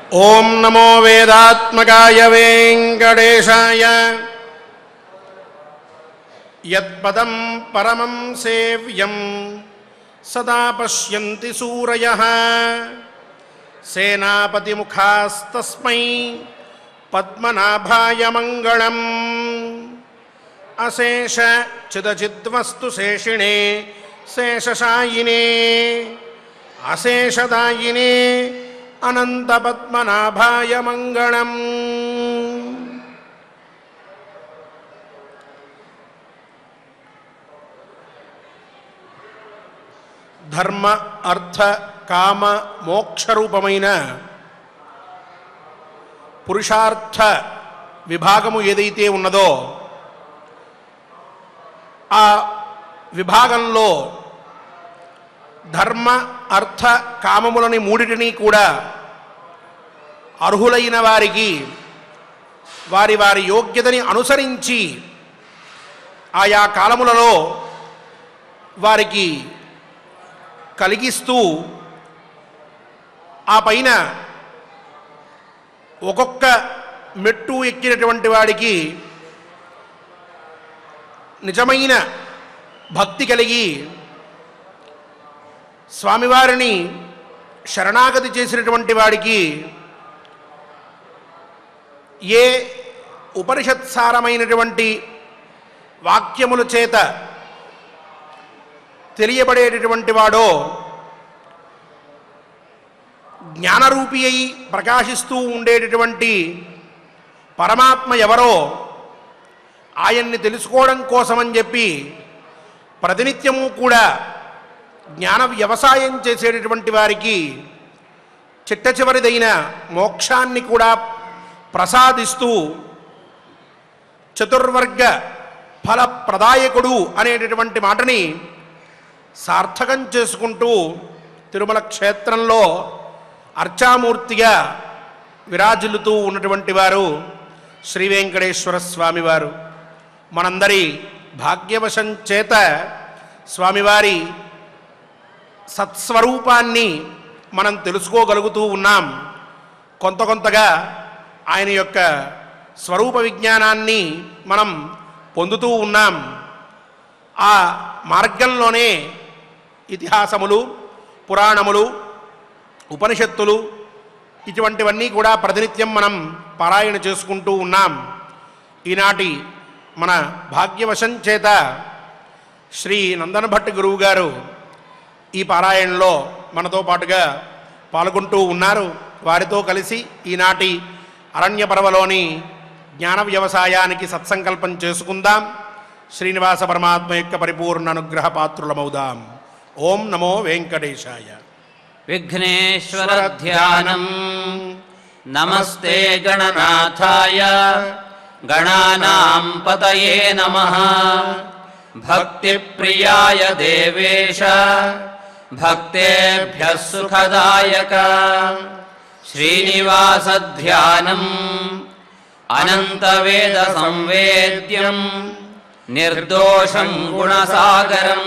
ఓం నమో వేదాత్మకాయ వెంకటేశాయ. యత్పదం పరమం సేవ్యం సదా పశ్యంతి సూరయః. సేనాపతిముఖాస్తస్మై పద్మనాభాయ మంగళం. అశేష చిదచిద్వస్తు శేషిణే శేషశాయినే అశేషదాయినే అనంత పద్మనాభాయ మంగళం. ధర్మ అర్థ కామ మోక్షరూపమైన పురుషార్థ విభాగము ఏదైతే ఉన్నదో ఆ విభాగంలో ధర్మ అర్థ కామములని మూడిటిని కూడా అర్హులైన వారికి వారి వారి యోగ్యతని అనుసరించి ఆయా కాలములలో వారికి కలిగిస్తూ ఆ పైన ఒక్కొక్క మెట్టు ఎక్కినటువంటి వాడికి నిజమైన భక్తి కలిగి స్వామివారిని శరణాగతి చేసినటువంటి వాడికి ఏ ఉపనిషత్సారమైనటువంటి వాక్యముల చేత తెలియబడేటటువంటి వాడో జ్ఞానరూపి అయి ప్రకాశిస్తూ ఉండేటటువంటి పరమాత్మ ఎవరో ఆయన్ని తెలుసుకోవడం కోసమని చెప్పి ప్రతినిత్యము కూడా జ్ఞాన వ్యవసాయం చేసేటటువంటి వారికి చిట్ట చివరిదైన మోక్షాన్ని కూడా ప్రసాదిస్తూ చతుర్వర్గ ఫలప్రదాయకుడు అనేటటువంటి మాటని సార్థకం చేసుకుంటూ తిరుమల క్షేత్రంలో అర్చామూర్తిగా విరాజిల్లుతూ ఉన్నటువంటి వారు శ్రీ వెంకటేశ్వర స్వామివారు. మనందరి భాగ్యవశం చేత స్వామివారి సత్స్వరూపాన్ని మనం తెలుసుకోగలుగుతూ ఉన్నాం. కొంత కొంతగా ఆయన యొక్క స్వరూప విజ్ఞానాన్ని మనం పొందుతూ ఉన్నాం. ఆ మార్గంలోనే ఇతిహాసములు, పురాణములు, ఉపనిషత్తులు ఇటువంటివన్నీ కూడా ప్రతినిత్యం మనం పారాయణ చేసుకుంటూ ఉన్నాం. ఈనాటి మన భాగ్యవశం చేత శ్రీ నందన భట్ గురువు గారు ఈ పారాయణలో మనతో పాటుగా పాల్గొంటూ ఉన్నారు. వారితో కలిసి ఈనాటి అరణ్య పర్వలోని జ్ఞాన వ్యవసాయానికి సత్సంకల్పం చేసుకుందాం. శ్రీనివాస పరమాత్మ యొక్క పరిపూర్ణ అనుగ్రహ పాత్రులమౌదాం. ఓం నమో వెంకటేశాయ. విఘ్నేశ్వర ధ్యానం. నమస్తే గణనాథాయ గణానాం పతయే నమః. భక్తి ప్రియాయ దేవేశ భక్తేభ్యః సుఖదాయక. శ్రీనివాస ధ్యానం అనంత వేద సంవేద్యం నిర్దోషం గుణసాగరం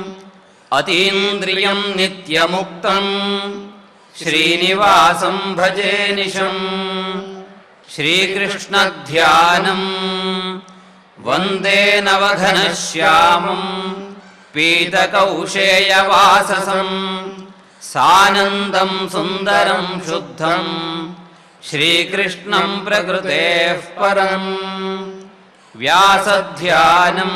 అతీంద్రియం నిత్యముక్తం శ్రీనివాసం భజే నిశం. శ్రీకృష్ణ ధ్యానం వందే నవఘనశ్యామం పీతకౌశేయవాససం సానందం సుందరం శుద్ధం శ్రీకృష్ణం ప్రకృతేః పరం. వ్యాసధ్యానం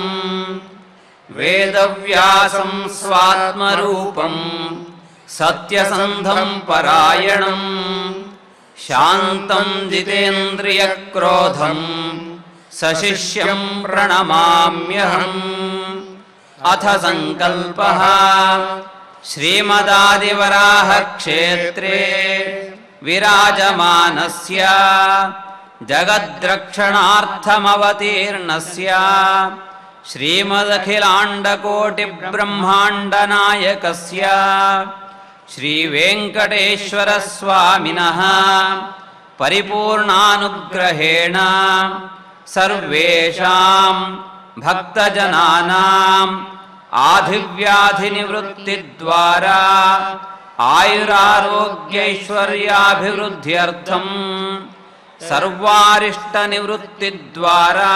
వేదవ్యాసం స్వాత్మరూపం సత్యసంధం పరాయణం శాంతం జితేంద్రియక్రోధం సశిష్యం ప్రణమామ్యహం. అథ సంకల్పః. శ్రీమదాదివరాహ క్షేత్రే విరాజమానస్య జగద్రక్షణార్థమవతీర్ణస్య శ్రీమదఖిలాండకోటిబ్రహ్మాండనాయకస్య శ్రీవేంకటేశ్వరస్వామినः పరిపూర్ణానుగ్రహేణ సర్వేషాం భక్తజనానాం ఆధివ్యాధినివృత్తిద్వారా ఆయురారోగ్యైశ్వర్యాభివృద్ధ్యర్థం సర్వారిష్టనివృత్తిద్వారా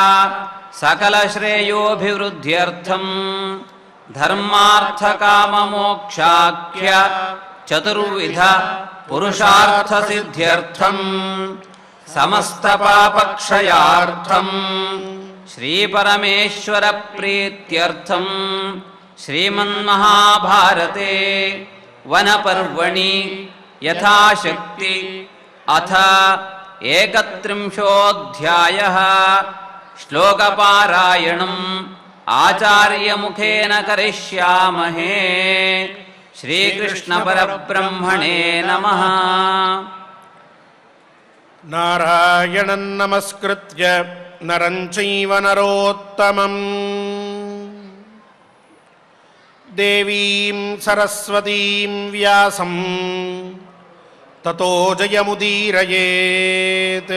సకలశ్రేయోభివృద్ధ్యర్థం ధర్మార్థకామమోక్షాఖ్య చతుర్విధ పురుషార్థసిద్ధ్యర్థం సమస్తపాపక్షయార్థం శ్రీపరమేశ్వర ప్రీత్యర్థం శ్రీమన్మహాభారతే వనపర్వణి యథాశక్తి అథ 31 శ్లోకపారాయణం ఆచార్యముఖేన కరిష్యామహే. శ్రీకృష్ణ పరబ్రహ్మణే నమః. నారాయణం నమస్కృత్య నరం చైవ నరోత్తమం దేవీం సరస్వతీం వ్యాసం తతో జయముదీరయేత్.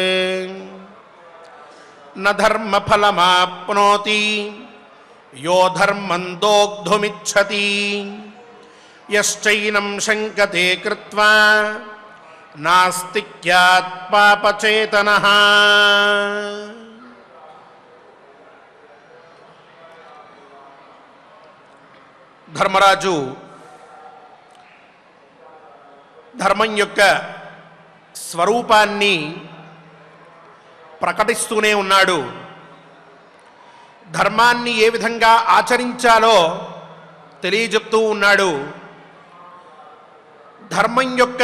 న ధర్మఫలమాప్నోతి యో ధర్మం దోగ్ధుమిచ్చతి యశ్చైనం శంకతే కృత్వా నాస్తిక్యాత్ పాపచేతనః. ధర్మరాజు ధర్మం యొక్క స్వరూపాన్ని ప్రకటిస్తూనే ఉన్నాడు. ధర్మాన్ని ఏ విధంగా ఆచరించాలో తెలియజెప్తూ ఉన్నాడు. ధర్మం యొక్క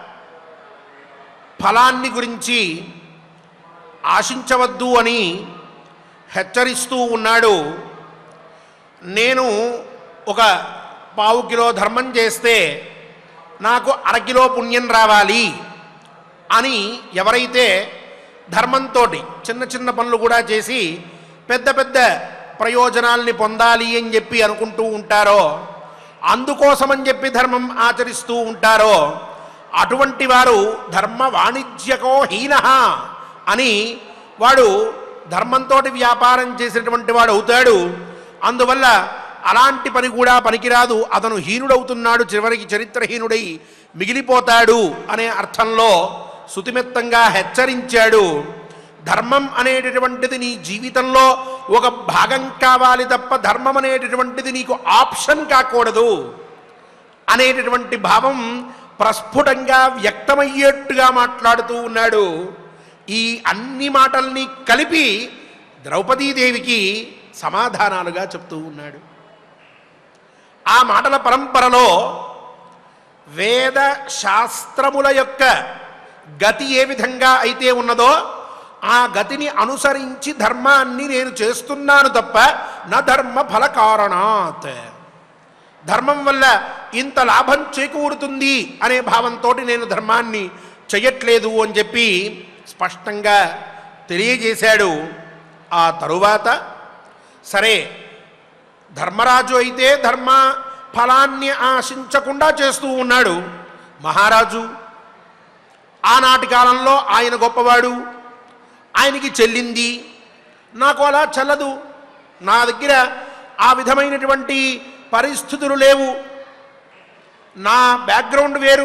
ఫలాన్ని గురించి ఆశించవద్దు అని హెచ్చరిస్తూ ఉన్నాడు. నేను ఒక పావు కిలో ధర్మం చేస్తే నాకు అరకిలో పుణ్యం రావాలి అని ఎవరైతే ధర్మంతో చిన్న చిన్న పనులు కూడా చేసి పెద్ద పెద్ద ప్రయోజనాల్ని పొందాలి అని చెప్పి అనుకుంటూ ఉంటారో, అందుకోసమని చెప్పి ధర్మం ఆచరిస్తూ ఉంటారో, అటువంటి వారు ధర్మ వాణిజ్యకో హీనః అని వాడు ధర్మంతో వ్యాపారం చేసినటువంటి వాడు అవుతాడు. అందువల్ల అలాంటి పని కూడా పనికిరాదు, అతను హీనుడవుతున్నాడు, చివరికి చరిత్రహీనుడై మిగిలిపోతాడు అనే అర్థంలో సుతిమెత్తంగా హెచ్చరించాడు. ధర్మం అనేటటువంటిది నీ జీవితంలో ఒక భాగం కావాలి తప్ప ధర్మం అనేటటువంటిది నీకు ఆప్షన్ కాకూడదు అనేటటువంటి భావం ప్రస్ఫుటంగా వ్యక్తమయ్యేట్టుగా మాట్లాడుతూ ఉన్నాడు. ఈ అన్ని మాటల్ని కలిపి ద్రౌపదీదేవికి సమాధానాలుగా చెప్తూ ఉన్నాడు. ఆ మాటల పరంపరలో వేద శాస్త్రముల యొక్క గతి ఏ విధంగా అయితే ఉన్నదో ఆ గతిని అనుసరించి ధర్మాన్ని నేను చేస్తున్నాను తప్ప నా ధర్మ ఫల కారణాత్, ధర్మం వల్ల ఇంత లాభం చేకూరుతుంది అనే భావంతో నేను ధర్మాన్ని చెయ్యట్లేదు అని చెప్పి స్పష్టంగా తెలియజేశాడు. ఆ తరువాత సరే, ధర్మరాజు అయితే ధర్మ ఫలాన్ని ఆశించకుండా చేస్తూ ఉన్నాడు. మహారాజు ఆనాటి కాలంలో ఆయన గొప్పవాడు, ఆయనకి చెల్లింది, నాకు అలా చెల్లదు, నా దగ్గర ఆ విధమైనటువంటి పరిస్థితులు లేవు, నా బ్యాక్గ్రౌండ్ వేరు,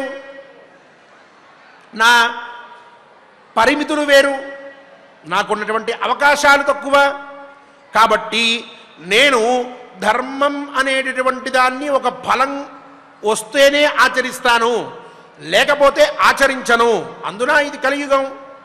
నా పరిమితులు వేరు, నాకున్నటువంటి అవకాశాలు తక్కువ, కాబట్టి నేను ధర్మం అనేటటువంటి దాన్ని ఒక ఫలం వస్తేనే ఆచరిస్తాను, లేకపోతే ఆచరించను. అందున ఇది కలియుగం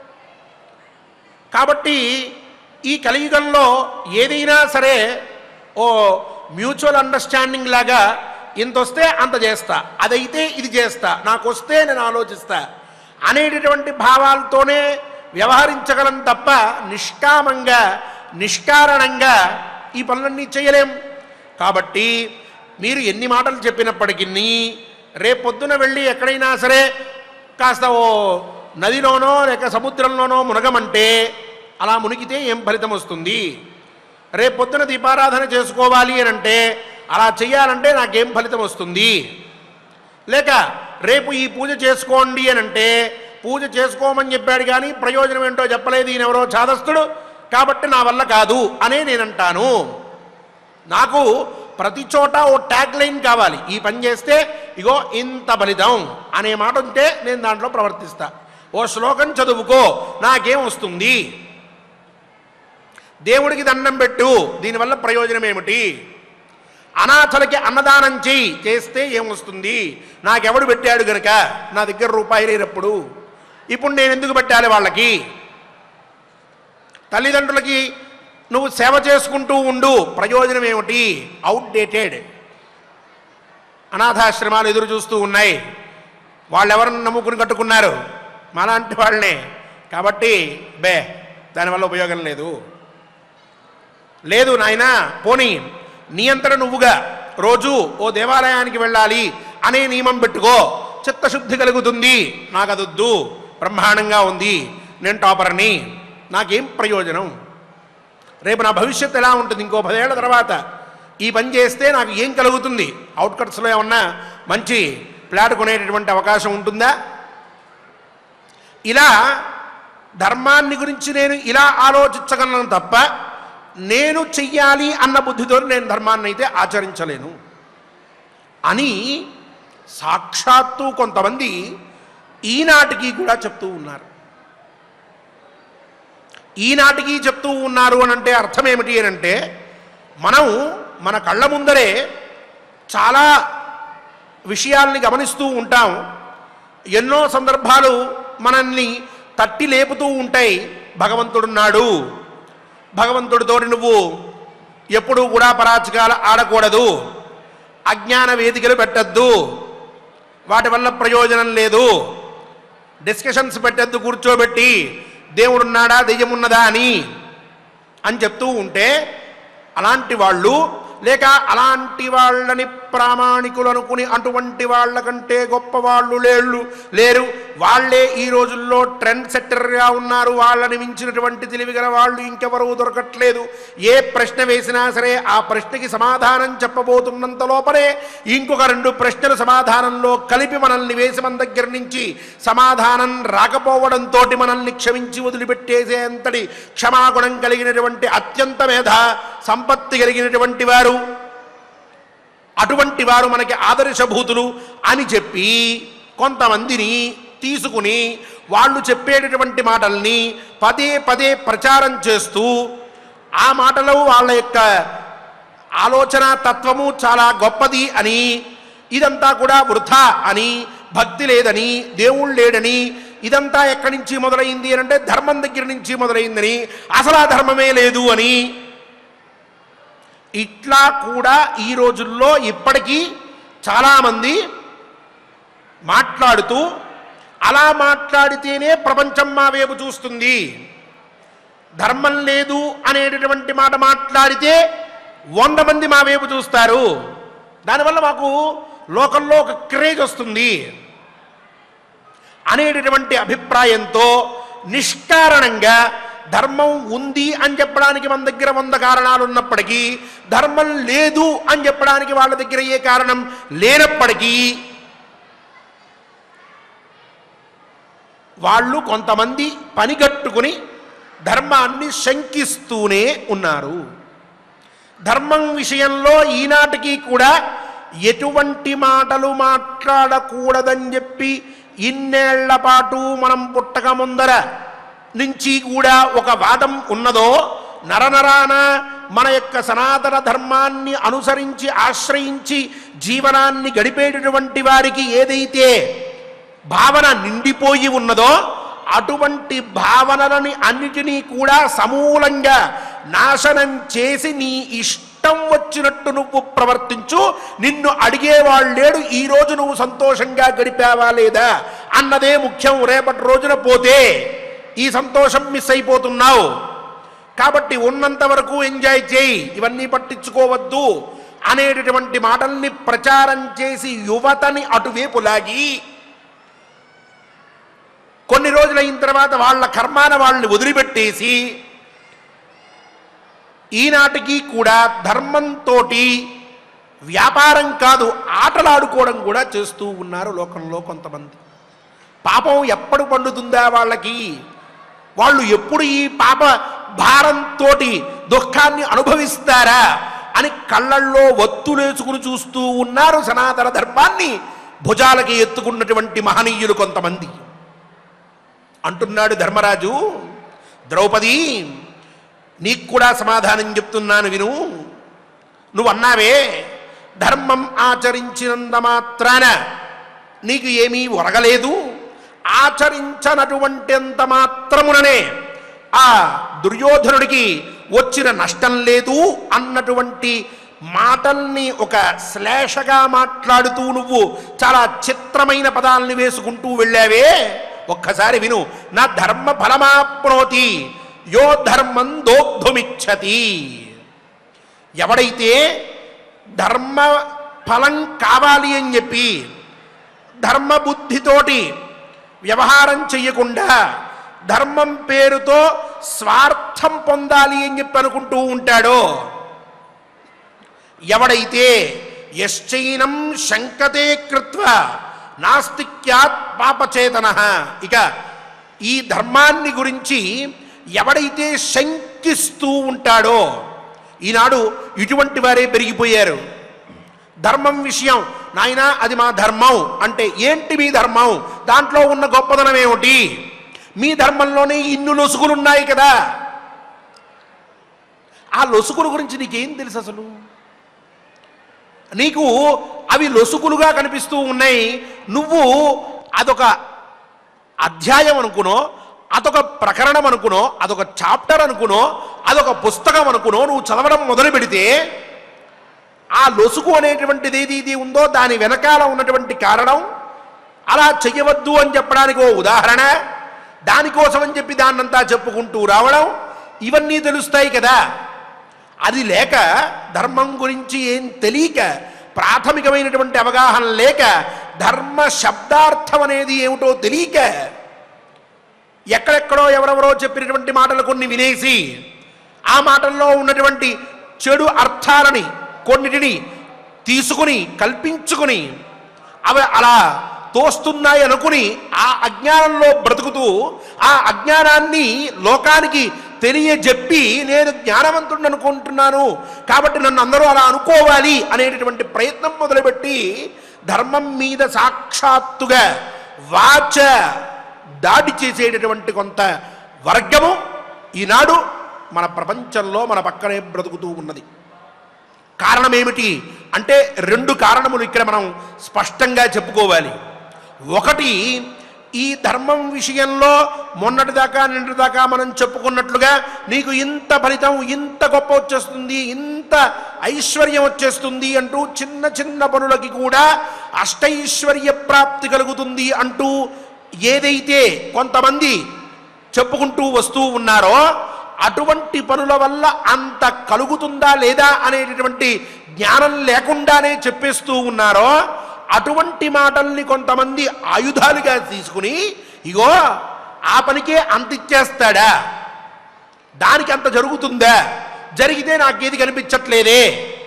కాబట్టి ఈ కలియుగంలో ఏదైనా సరే ఓ మ్యూచువల్ అండర్స్టాండింగ్ లాగా ఇంత వస్తే అంత చేస్తా, అదైతే ఇది చేస్తా, నాకు వస్తే నేను ఆలోచిస్తా అనేటటువంటి భావాలతోనే వ్యవహరించగలం తప్ప నిష్కామంగా నిష్కారణంగా ఈ పనులన్నీ చేయలేం. కాబట్టి మీరు ఎన్ని మాటలు చెప్పినప్పటికీ రేపొద్దున వెళ్ళి ఎక్కడైనా సరే కాస్త ఓ నదిలోనో లేక సముద్రంలోనో మునగమంటే అలా మునిగితే ఏం ఫలితం వస్తుంది? రేపొద్దున దీపారాధన చేసుకోవాలి అని అంటే అలా చెయ్యాలంటే నాకేం ఫలితం వస్తుంది? లేక రేపు ఈ పూజ చేసుకోండి అని అంటే పూజ చేసుకోమని చెప్పాడు కానీ ప్రయోజనం ఏంటో చెప్పలేదు, ఈయనెవరో చాదస్తుడు కాబట్టి నా వల్ల కాదు అనే నేనంటాను. నాకు ప్రతి చోట ఓ ట్యాగ్ లైన్ కావాలి. ఈ పని చేస్తే ఇగో ఇంత ఫలితం అనే మాట ఉంటే నేను దాంట్లో ప్రవర్తిస్తా. ఓ శ్లోకం చదువుకో, నాకేం వస్తుంది, దేవుడికి దండం పెట్టు, దీనివల్ల ప్రయోజనం ఏమిటి, అనాథలకి అన్నదానం చేస్తే ఏమొస్తుంది, నాకెవడు పెట్టాడు గనక, నా దగ్గర రూపాయి లేనప్పుడు ఇప్పుడు నేను ఎందుకు పెట్టాలి వాళ్ళకి, తల్లిదండ్రులకి నువ్వు సేవ చేసుకుంటూ ఉండు, ప్రయోజనం ఏమిటి, అవుట్డేటెడ్. అనాథాశ్రమాలు ఎదురు చూస్తూ ఉన్నాయి, వాళ్ళెవరిని నమ్ముకుని కట్టుకున్నారు, మాలాంటి వాళ్ళనే. కాబట్టి దానివల్ల ఉపయోగం లేదు నాయనా. పోనీ నీ అంతట నువ్వుగా రోజు ఓ దేవాలయానికి వెళ్ళాలి అనే నియమం పెట్టుకో, చిత్తశుద్ధి కలుగుతుంది. నాకు అదొద్దు, బ్రహ్మాండంగా ఉంది, నేను టాపర్ని, నాకేం ప్రయోజనం, రేపు నా భవిష్యత్తు ఎలా ఉంటుంది, ఇంకో 10 ఏళ్ల తర్వాత ఈ పని చేస్తే నాకు ఏం కలుగుతుంది, అవుట్కట్స్లో ఏమన్నా మంచి ఫ్లాట్ కొనేటటువంటి అవకాశం ఉంటుందా? ఇలా ధర్మాన్ని గురించి నేను ఇలా ఆలోచించగలను తప్ప నేను చెయ్యాలి అన్న బుద్ధితో నేను ధర్మాన్ని అయితే ఆచరించలేను అని సాక్షాత్తు కొంతమంది ఈనాటికి కూడా చెప్తూ ఉన్నారు. ఈనాటికి చెప్తూ ఉన్నారు అని అంటే అర్థం ఏమిటి అని అంటే, మనం మన కళ్ళ ముందరే చాలా విషయాల్ని గమనిస్తూ ఉంటాం. ఎన్నో సందర్భాలు మనల్ని తట్టి లేపుతూ ఉంటాయి. భగవంతుడున్నాడు, భగవంతుడితో నువ్వు ఎప్పుడూ కూడా పరాచకాలు ఆడకూడదు, అజ్ఞాన వేదికలు పెట్టద్దు, వాటి వల్ల ప్రయోజనం లేదు, డిస్కషన్స్ పెట్టద్దు కూర్చోబెట్టి దేవుడున్నాడా దెయ్యమున్నదా అని చెప్తూ ఉంటే, అలాంటి వాళ్ళు లేక అలాంటి వాళ్ళని ప్రామాణికులు అనుకుని అటువంటి వాళ్ళకంటే గొప్ప వాళ్ళు లేరు, వాళ్ళే ఈ రోజుల్లో ట్రెండ్ సెట్టర్గా ఉన్నారు, వాళ్ళని మించినటువంటి తెలివిగల వాళ్ళు ఇంకెవరూ దొరకట్లేదు. ఏ ప్రశ్న వేసినా సరే ఆ ప్రశ్నకి సమాధానం చెప్పబోతున్నంత లోపలే ఇంకొక 2 ప్రశ్నలు సమాధానంలో కలిపి మనల్ని వేసి మన దగ్గర నుంచి సమాధానం రాకపోవడంతో మనల్ని క్షమించి వదిలిపెట్టేసే అంతటి క్షమాగుణం కలిగినటువంటి అత్యంత మేధ సంపత్తి కలిగినటువంటి వారు, అటువంటి వారు మనకి ఆదర్శభూతులు అని చెప్పి కొంతమందిని తీసుకుని వాళ్ళు చెప్పేటటువంటి మాటల్ని పదే పదే ప్రచారం చేస్తూ, ఆ మాటలు వాళ్ళ యొక్క ఆలోచన తత్వము చాలా గొప్పది అని, ఇదంతా కూడా వృథా అని, భక్తి లేదని, దేవుడు లేడని, ఇదంతా ఎక్కడి నుంచి మొదలైంది అని అంటే ధర్మం దగ్గర నుంచి మొదలైందని, అసలు ఆ ధర్మమే లేదు అని, ఇట్లా కూడా ఈ రోజుల్లో ఇప్పటికీ చాలామంది మాట్లాడుతూ, అలా మాట్లాడితేనే ప్రపంచం మా వైపు చూస్తుంది, ధర్మం లేదు అనేటటువంటి మాట మాట్లాడితే 100 మంది మా వైపు చూస్తారు, దానివల్ల మాకు లోకంలో ఒక క్రేజ్ వస్తుంది అనేటటువంటి అభిప్రాయంతో నిష్కారణంగా ధర్మం ఉంది అని చెప్పడానికి మన దగ్గర 100 కారణాలు ఉన్నప్పటికీ, ధర్మం లేదు అని చెప్పడానికి వాళ్ళ దగ్గర ఏ కారణం లేనప్పటికీ, వాళ్ళు కొంతమంది పనిగట్టుకుని ధర్మాన్ని శంకిస్తూనే ఉన్నారు. ధర్మం విషయంలో ఈనాటికి కూడా ఎటువంటి మాటలు మాట్లాడకూడదని చెప్పి ఇన్నేళ్ల పాటు మనం పుట్టక ముందర నుంచి కూడా ఒక వాదం ఉన్నదో, నరనరాన మన యొక్క సనాతన ధర్మాన్ని అనుసరించి ఆశ్రయించి జీవనాన్ని గడిపేటటువంటి వారికి ఏదైతే భావన నిండిపోయి ఉన్నదో, అటువంటి భావనలని అన్నిటినీ కూడా సమూలంగా నాశనం చేసి నీ ఇష్టం వచ్చినట్టు నువ్వు ప్రవర్తించు, నిన్ను అడిగేవాళ్ళు లేడు, ఈరోజు నువ్వు సంతోషంగా గడిపావా లేదా అన్నదే ముఖ్యం. రేపటి రోజున పోతే ఈ సంతోషం మిస్ అయిపోతున్నావు, కాబట్టి ఉన్నంత వరకు ఎంజాయ్ చేయి, ఇవన్నీ పట్టించుకోవద్దు అనేటటువంటి మాటల్ని ప్రచారం చేసి యువతని అటువైపు లాగి కొన్ని రోజులైన తర్వాత వాళ్ళ కర్మాన వాళ్ళని వదిలిపెట్టేసి ఈనాటికి కూడా ధర్మంతో వ్యాపారం కాదు ఆటలాడుకోవడం కూడా చేస్తూ ఉన్నారు లోకంలో కొంతమంది. పాపం ఎప్పుడు పండుతుందా వాళ్ళకి, వాళ్ళు ఎప్పుడు ఈ పాప భారంతో దుఃఖాన్ని అనుభవిస్తారా అని కళ్ళల్లో ఒత్తులేసుకుని చూస్తూ ఉన్నారు సనాతన ధర్మాన్ని భుజాలకి ఎత్తుకున్నటువంటి మహనీయులు కొంతమంది. అంటున్నాడు ధర్మరాజు, ద్రౌపది నీకు కూడా సమాధానం చెప్తున్నాను విను. నువ్వన్నావే ధర్మం ఆచరించినంత మాత్రాన నీకు ఏమీ ఒరగలేదు, ఆచరించనటువంటింత మాత్రముననే ఆ దుర్యోధనుడికి వచ్చిన నష్టం లేదు అన్నటువంటి మాటల్ని ఒక శ్లేషగా మాట్లాడుతూ నువ్వు చాలా చిత్రమైన పదాలని వేసుకుంటూ వెళ్ళావే. ఒక్కసారి విను. నా ధర్మ ఫలమాప్నోతి యో ధర్మం దోగ్ధుమిచ్చతి. ఎవడైతే ధర్మ ఫలం కావాలి అని చెప్పి ధర్మ బుద్ధితోటి వ్యవహారం చెయ్యకుండా ధర్మం పేరుతో స్వార్థం పొందాలి అని చెప్పి అనుకుంటూ ఉంటాడో, ఎవడైతే యశ్చైనం శంకతే కృత్వ నాస్తిక్యాత్ పాపచేతన. ఇక ఈ ధర్మాన్ని గురించి ఎవడైతే శంకిస్తూ ఉంటాడో, ఈనాడు ఇటువంటి వారే పెరిగిపోయారు. ధర్మం విషయం నాయనా అది మా ధర్మం అంటే ఏంటి మీ ధర్మం, దాంట్లో ఉన్న గొప్పదనం ఏమిటి, మీ ధర్మంలోనే ఇన్ని లొసుగులున్నాయి కదా, ఆ లొసుగుల గురించి నీకేం తెలుసు అసలు? నీకు అవి లొసుగులుగా కనిపిస్తూ ఉన్నాయి. నువ్వు అదొక అధ్యాయం అనుకునో, అదొక ప్రకరణం అనుకునో, అదొక చాప్టర్ అనుకునో, అదొక పుస్తకం అనుకునో నువ్వు చదవడం మొదలు పెడితే ఆ లొసుగు అనేటువంటిది ఏది ఉందో దాని వెనకాల ఉన్నటువంటి కారణం, అలా చెయ్యవద్దు అని చెప్పడానికి ఓ ఉదాహరణ, దానికోసం అని చెప్పి దాన్నంతా చెప్పుకుంటూ రావడం, ఇవన్నీ తెలుస్తాయి కదా. అది లేక ధర్మం గురించి ఏం తెలియక, ప్రాథమికమైనటువంటి అవగాహన లేక, ధర్మ శబ్దార్థం అనేది ఏమిటో తెలియక ఎక్కడెక్కడో ఎవరెవరో చెప్పినటువంటి మాటలు కొన్ని వినేసి ఆ మాటల్లో ఉన్నటువంటి చెడు అర్థాలని కొన్నిటిని తీసుకుని కల్పించుకుని అవి అలా తోస్తున్నాయి అనుకుని ఆ అజ్ఞానంలో బ్రతుకుతూ ఆ అజ్ఞానాన్ని లోకానికి తెలియజెప్పి నేను జ్ఞానవంతుడిని అనుకుంటున్నాను కాబట్టి నన్ను అందరూ అలా అనుకోవాలి అనేటటువంటి ప్రయత్నం మొదలుపెట్టి ధర్మం మీద సాక్షాత్తుగా వాచ దాడి చేసేటటువంటి కొంత వర్గము ఈనాడు మన ప్రపంచంలో మన పక్కనే బ్రతుకుతూ ఉన్నది. కారణం ఏమిటి అంటే రెండు కారణములు ఇక్కడ మనం స్పష్టంగా చెప్పుకోవాలి. ఒకటి, ఈ ధర్మం విషయంలో మొన్నటిదాకా నిన్నటిదాకా మనం చెప్పుకున్నట్లుగా నీకు ఇంత ఫలితం, ఇంత గొప్ప వచ్చేస్తుంది, ఇంత ఐశ్వర్యం వచ్చేస్తుంది అంటూ చిన్న చిన్న పనులకి కూడా అష్టైశ్వర్య ప్రాప్తి కలుగుతుంది అంటూ ఏదైతే కొంతమంది చెప్పుకుంటూ వస్తూ ఉన్నారో అటువంటి పనుల వల్ల అంత కలుగుతుందా లేదా అనేటటువంటి జ్ఞానం లేకుండానే చెప్పేస్తూ ఉన్నారో అటువంటి మాటల్ని కొంతమంది ఆయుధాలుగా తీసుకుని ఇగో ఆ పనికే అంత ఇచ్చేస్తాడా, దానికి అంత జరుగుతుందా, జరిగితే నాకేది కనిపించట్లేదే,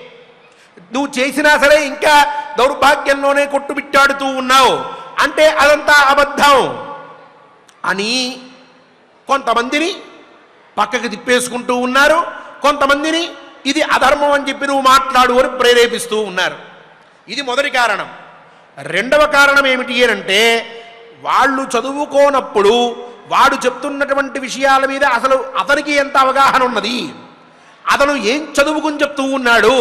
నువ్వు చేసినా సరే ఇంకా దౌర్భాగ్యంలోనే కొట్టుబిట్టాడుతూ ఉన్నావు అంటే అదంతా అబద్ధం అని కొంతమందిని పక్కకి తిప్పేసుకుంటూ ఉన్నారు. కొంతమందిని ఇది అధర్మం అని చెప్పి నువ్వు మాట్లాడు అని ప్రేరేపిస్తూ ఉన్నారు. ఇది మొదటి కారణం. రెండవ కారణం ఏమిటి అంటే వాళ్ళు చదువుకోనప్పుడు వాడు చెప్తున్నటువంటి విషయాల మీద అసలు అతనికి ఎంత అవగాహన ఉన్నది, అతను ఏం చదువుకుని చెప్తూ ఉన్నాడు.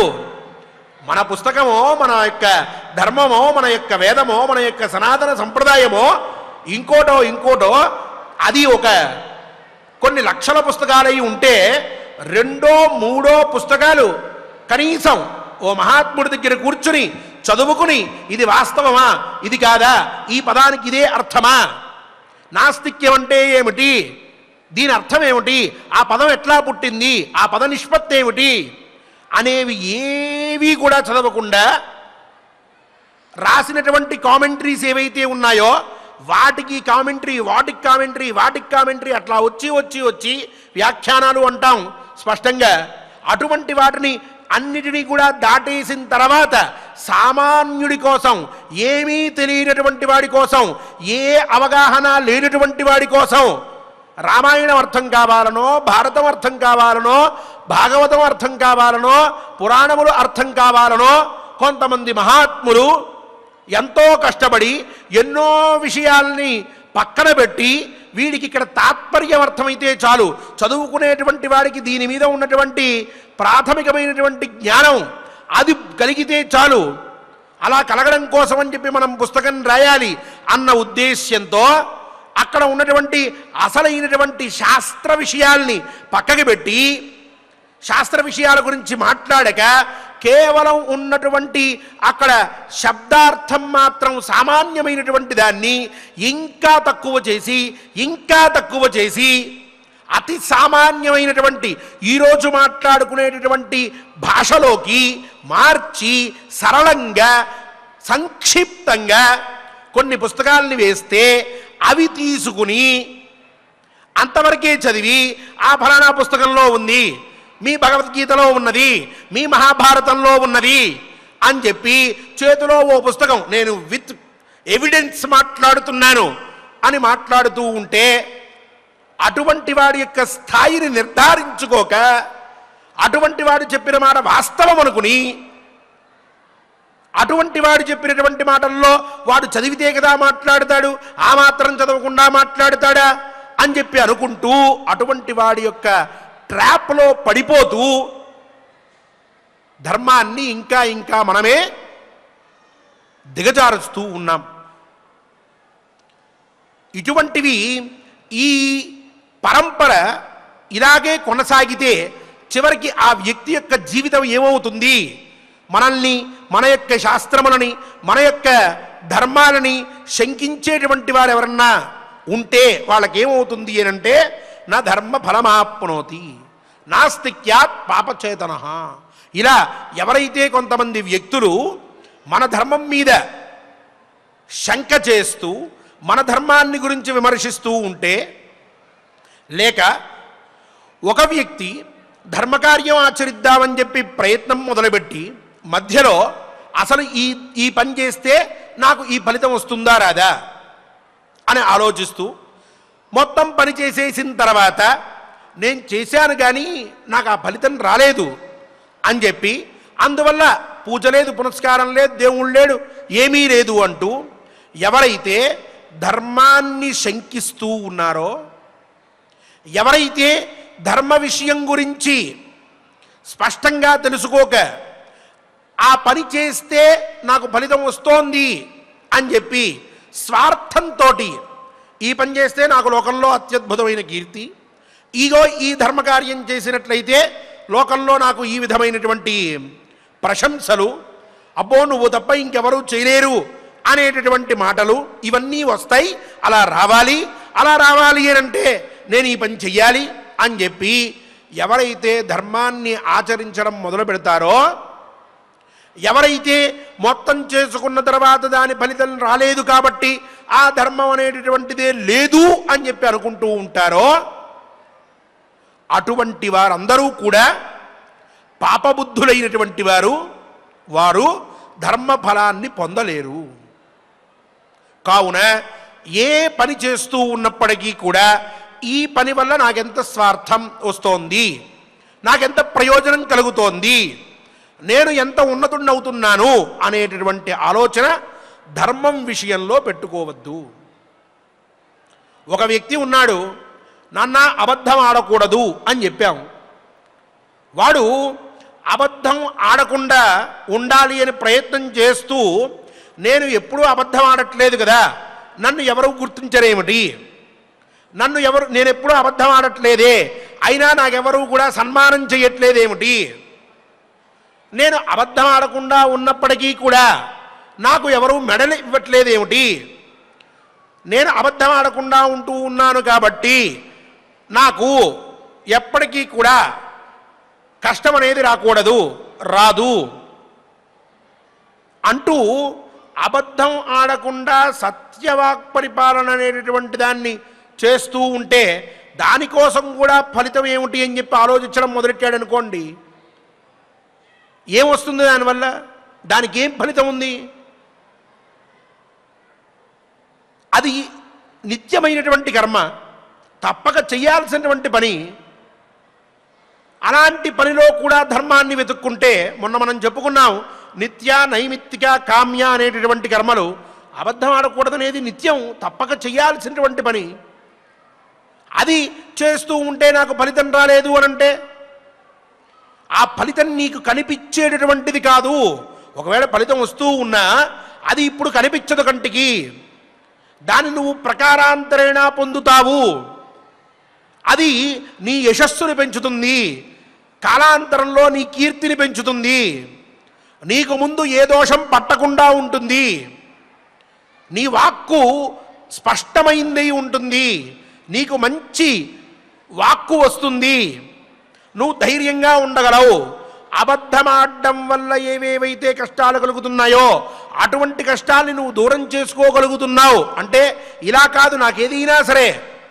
మన పుస్తకమో, మన యొక్క ధర్మమో, మన యొక్క వేదమో, మన యొక్క సనాతన సంప్రదాయమో, ఇంకోటో అది ఒక కొన్ని లక్షల పుస్తకాలై ఉంటే రెండో మూడో పుస్తకాలు కనీసం ఓ మహాత్ముడి దగ్గర కూర్చుని చదువుకుని ఇది వాస్తవమా, ఇది కాదా, ఈ పదానికి ఇదే అర్థమా, నాస్తిక్యం అంటే ఏమిటి, దీని అర్థం ఏమిటి, ఆ పదం ఎట్లా పుట్టింది, ఆ పద నిష్పత్తి ఏమిటి అనేవి ఏవి కూడా చదవకుండా రాసినటువంటి కామెంటరీస్ ఏవైతే ఉన్నాయో వాటికి కామెంటరీ, వాటికి కామెంటరీ అట్లా వచ్చి వ్యాఖ్యానాలు అంటాం స్పష్టంగా. అటువంటి వాటిని అన్నిటినీ కూడా దాటేసిన తర్వాత సామాన్యుడి కోసం, ఏమీ తెలియనటువంటి వాడి కోసం, ఏ అవగాహన లేనటువంటి వాడి కోసం రామాయణం అర్థం కావాలనో, భారతం అర్థం కావాలనో, భాగవతం అర్థం కావాలనో, పురాణములు అర్థం కావాలనో కొంతమంది మహాత్ములు ఎంతో కష్టపడి ఎన్నో విషయాల్ని పక్కన పెట్టి వీడికి ఇక్కడ తాత్పర్యం అర్థమైతే చాలు, చదువుకునేటువంటి వాడికి దీని మీద ఉన్నటువంటి ప్రాథమికమైనటువంటి జ్ఞానం అది కలిగితే చాలు, అలా కలగడం కోసం అని చెప్పి మనం పుస్తకం రాయాలి అన్న ఉద్దేశ్యంతో అక్కడ ఉన్నటువంటి అసలైనటువంటి శాస్త్ర విషయాల్ని పక్కకి పెట్టి శాస్త్ర విషయాల గురించి మాట్లాడక కేవలం ఉన్నటువంటి అక్కడ శబ్దార్థం మాత్రం సామాన్యమైనటువంటి దాన్ని ఇంకా తక్కువ చేసి అతి సామాన్యమైనటువంటి ఈరోజు మాట్లాడుకునేటటువంటి భాషలోకి మార్చి సరళంగా సంక్షిప్తంగా కొన్ని పుస్తకాలని వేస్తే అవి తీసుకుని అంతవరకే చదివి ఆ ఫలానా పుస్తకంలో ఉంది, మీ భగవద్గీతలో ఉన్నది, మీ మహాభారతంలో ఉన్నది అని చెప్పి చేతిలో ఓ పుస్తకం నేను విత్ ఎవిడెన్స్ మాట్లాడుతున్నాను అని మాట్లాడుతూ ఉంటే అటువంటి వాడి యొక్క స్థాయిని నిర్ధారించుకోక అటువంటి వాడు చెప్పిన మాట వాస్తవం అనుకుని అటువంటి వాడు చెప్పినటువంటి మాటల్లో వాడు చదివితే కదా మాట్లాడతాడు, ఆ మాత్రం చదవకుండా మాట్లాడతాడా అని చెప్పి అనుకుంటూ అటువంటి వాడి యొక్క ట్రాప్లో పడిపోతూ ధర్మాన్ని ఇంకా ఇంకా మనమే దిగజారుస్తూ ఉన్నాం. ఇటువంటివి ఈ పరంపర ఇలాగే కొనసాగితే చివరికి ఆ వ్యక్తి యొక్క జీవితం ఏమవుతుంది? మనల్ని, మన యొక్క శాస్త్రములని, మన యొక్క ధర్మాలని శంకించేటువంటి వారు ఎవరన్నా ఉంటే వాళ్ళకేమవుతుంది అనంటే నా ధర్మ ఫలమాప్నోతి నాస్తిక్యాత్ పాపచేతన. ఇలా ఎవరైతే కొంతమంది వ్యక్తులు మన ధర్మం మీద శంక చేస్తూ మన ధర్మాన్ని గురించి విమర్శిస్తూ ఉంటే, లేక ఒక వ్యక్తి ధర్మకార్యం ఆచరిద్దామని చెప్పి ప్రయత్నం మొదలుపెట్టి మధ్యలో అసలు ఈ పని చేస్తే నాకు ఈ ఫలితం వస్తుందా రాదా అని ఆలోచిస్తూ మొత్తం పని చేసేసిన తర్వాత నేను చేశాను కానీ నాకు ఆ ఫలితం రాలేదు అని చెప్పి అందువల్ల పూజ లేదు, పునస్కారం లేదు, దేవుడు లేడు, ఏమీ లేదు అంటూ ఎవరైతే ధర్మాన్ని శంకిస్తూ ఉన్నారో, ఎవరైతే ధర్మ విషయం గురించి స్పష్టంగా తెలుసుకోక ఆ పని చేస్తే నాకు ఫలితం వస్తోంది అని చెప్పి స్వార్థంతో ఈ పని చేస్తే నాకు లోకంలో అత్యద్భుతమైన కీర్తి, ఈగో ఈ ధర్మకార్యం చేసినట్లయితే లోకంలో నాకు ఈ విధమైనటువంటి ప్రశంసలు, అబ్బో నువ్వు తప్ప ఇంకెవరూ చేయలేరు అనేటటువంటి మాటలు ఇవన్నీ వస్తాయి. అలా రావాలి అంటే నేను ఈ పని చెయ్యాలి అని చెప్పి ఎవరైతే ధర్మాన్ని ఆచరించడం మొదలు పెడతారో, ఎవరైతే మొత్తం చేసుకున్న తర్వాత దాని ఫలితం రాలేదు కాబట్టి ఆ ధర్మం అనేటటువంటిదే లేదు అని చెప్పి అనుకుంటూ ఉంటారో, అటువంటి వారందరూ కూడా పాపబుద్ధులైనటువంటి వారు ధర్మఫలాన్ని పొందలేరు. కావున ఏ పని చేస్తూ ఉన్నప్పటికీ కూడా ఈ పని వల్ల నాకెంత స్వార్థం వస్తోంది, నాకెంత ప్రయోజనం కలుగుతోంది, నేను ఎంత ఉన్నతున్నవుతున్నాను అనేటటువంటి ఆలోచన ధర్మం విషయంలో పెట్టుకోవద్దు. ఒక వ్యక్తి ఉన్నాడు, నాన్న అబద్ధం ఆడకూడదు అని చెప్పాము. వాడు అబద్ధం ఆడకుండా ఉండాలి అని ప్రయత్నం చేస్తూ నేను ఎప్పుడూ అబద్ధం ఆడట్లేదు కదా, నన్ను ఎవరు గుర్తించరేమిటి, నేను ఎప్పుడూ అబద్ధం ఆడట్లేదే, అయినా నాకెవరూ కూడా సన్మానం చేయట్లేదేమిటి, నేను అబద్ధం ఆడకుండా ఉన్నప్పటికీ కూడా నాకు ఎవరూ మెడలు ఇవ్వట్లేదేమిటి, నేను అబద్ధం ఆడకుండా ఉంటూ ఉన్నాను కాబట్టి నాకు ఎప్పటికీ కూడా కష్టం అనేది రాదు అంటూ అబద్ధం ఆడకుండా సత్యవాక్ పరిపాలన అనేటటువంటి దాన్ని చేస్తూ ఉంటే దానికోసం కూడా ఫలితం ఏమిటి అని చెప్పి ఆలోచించడం మొదలెట్టాడు అనుకోండి, ఏమొస్తుంది దానివల్ల? దానికి ఏం ఫలితం ఉంది? అది నిత్యమైనటువంటి కర్మ, తప్పక చేయాల్సినటువంటి పని. అలాంటి పనిలో కూడా ధర్మాన్ని వెతుక్కుంటే, మొన్న మనం చెప్పుకున్నాం, నిత్య నైమిత్తిక కామ్య అనేటటువంటి కర్మలు, అబద్ధం ఆడకూడదనేది నిత్యం తప్పక చేయాల్సినటువంటి పని. అది చేస్తూ ఉంటే నాకు ఫలితం రాలేదు అనంటే ఆ ఫలితం నీకు కనిపించేటటువంటిది కాదు. ఒకవేళ ఫలితం వస్తూ ఉన్నా అది ఇప్పుడు కనిపించదు కంటికి, దాన్ని నువ్వు ప్రకారాంతరేణ పొందుతావు. అది నీ యశస్సుని పెంచుతుంది, కాలాంతరంలో నీ కీర్తిని పెంచుతుంది, నీకు ముందు ఏ దోషం పట్టకుండా ఉంటుంది, నీ వాక్కు స్పష్టమైంది ఉంటుంది, నీకు మంచి వాక్కు వస్తుంది, నువ్వు ధైర్యంగా ఉండగలవు. అబద్ధమాడడం వల్ల ఏవేవైతే కష్టాలు కలుగుతున్నాయో అటువంటి కష్టాల్ని నువ్వు దూరం చేసుకోగలుగుతున్నావు. అంటే ఇలా కాదు, నాకేదైనా సరే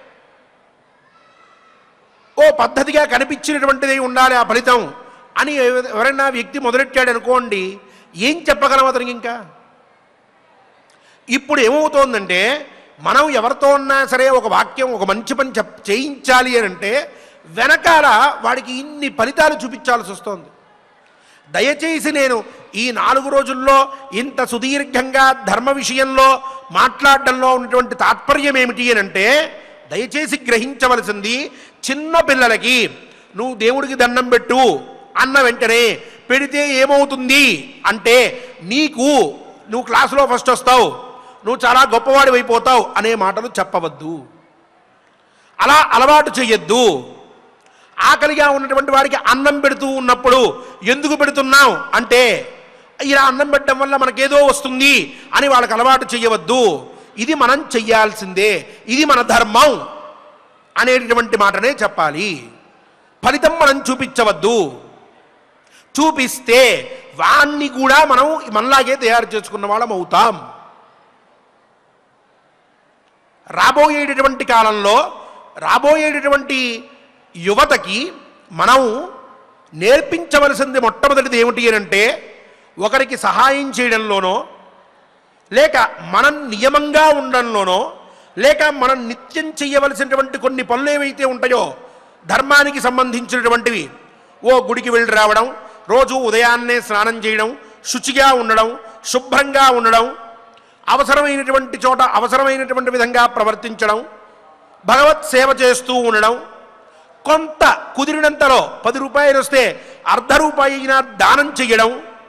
ఓ పద్ధతిగా కనిపించినటువంటిది ఉండాలి ఆ ఫలితం అని ఎవరైనా వ్యక్తి మొదలెట్టాడు అనుకోండి, ఏం చెప్పగలం అతనికి? ఇంకా ఇప్పుడు ఏమవుతోందంటే, మనం ఎవరితో ఉన్నా సరే ఒక వాక్యం, ఒక మంచి పని చేయించాలి అని అంటే వెనకాల వాడికి ఇన్ని ఫలితాలు చూపించాల్సి వస్తుంది. దయచేసి నేను ఈ 4 రోజుల్లో ఇంత సుదీర్ఘంగా ధర్మ విషయంలో మాట్లాడడంలో ఉన్నటువంటి తాత్పర్యం ఏమిటి అని అంటే, దయచేసి గ్రహించవలసింది, చిన్న పిల్లలకి నువ్వు దేవుడికి దండం పెట్టు అన్న వెంటనే పెడితే ఏమవుతుంది అంటే, నువ్వు క్లాసులో ఫస్ట్ వస్తావు, నువ్వు చాలా గొప్పవాడి అయిపోతావు అనే మాటలు చెప్పవద్దు. అలా అలవాటు చెయ్యొద్దు. ఆకలిగా ఉన్నటువంటి వాడికి అన్నం పెడుతూ ఉన్నప్పుడు ఎందుకు పెడుతున్నావు అంటే, ఇలా అన్నం పెట్టడం వల్ల మనకేదో వస్తుంది అని వాళ్ళకి అలవాటు చెయ్యవద్దు. ఇది మనం చెయ్యాల్సిందే, ఇది మన ధర్మం అనేటటువంటి మాటనే చెప్పాలి. ఫలితం మనం చూపించవద్దు. చూపిస్తే వాణ్ణి కూడా మనం మనలాగే తయారు చేసుకున్న వాళ్ళం అవుతాం. రాబోయేటటువంటి కాలంలో రాబోయేటటువంటి యువతకి మనం నేర్పించవలసింది మొట్టమొదటిది ఏమిటి అంటే, ఒకరికి సహాయం చేయడంలోనో, లేక మనం నియమంగా ఉండడంలోనో, లేక మనం నిత్యం చేయవలసినటువంటి కొన్ని పనులు ఏవైతే ఉంటాయో ధర్మానికి సంబంధించినటువంటివి, ఓ గుడికి వెళ్ళి రావడం, రోజు ఉదయాన్నే స్నానం చేయడం, శుచిగా ఉండడం, శుభ్రంగా ఉండడం, అవసరమైనటువంటి చోట అవసరమైనటువంటి విధంగా ప్రవర్తించడం, భగవత్ సేవ చేస్తూ ఉండడం, కొంత కుదిరినంతలో 10 రూపాయలు వస్తే ₹1 అయినా దానం చేయడం,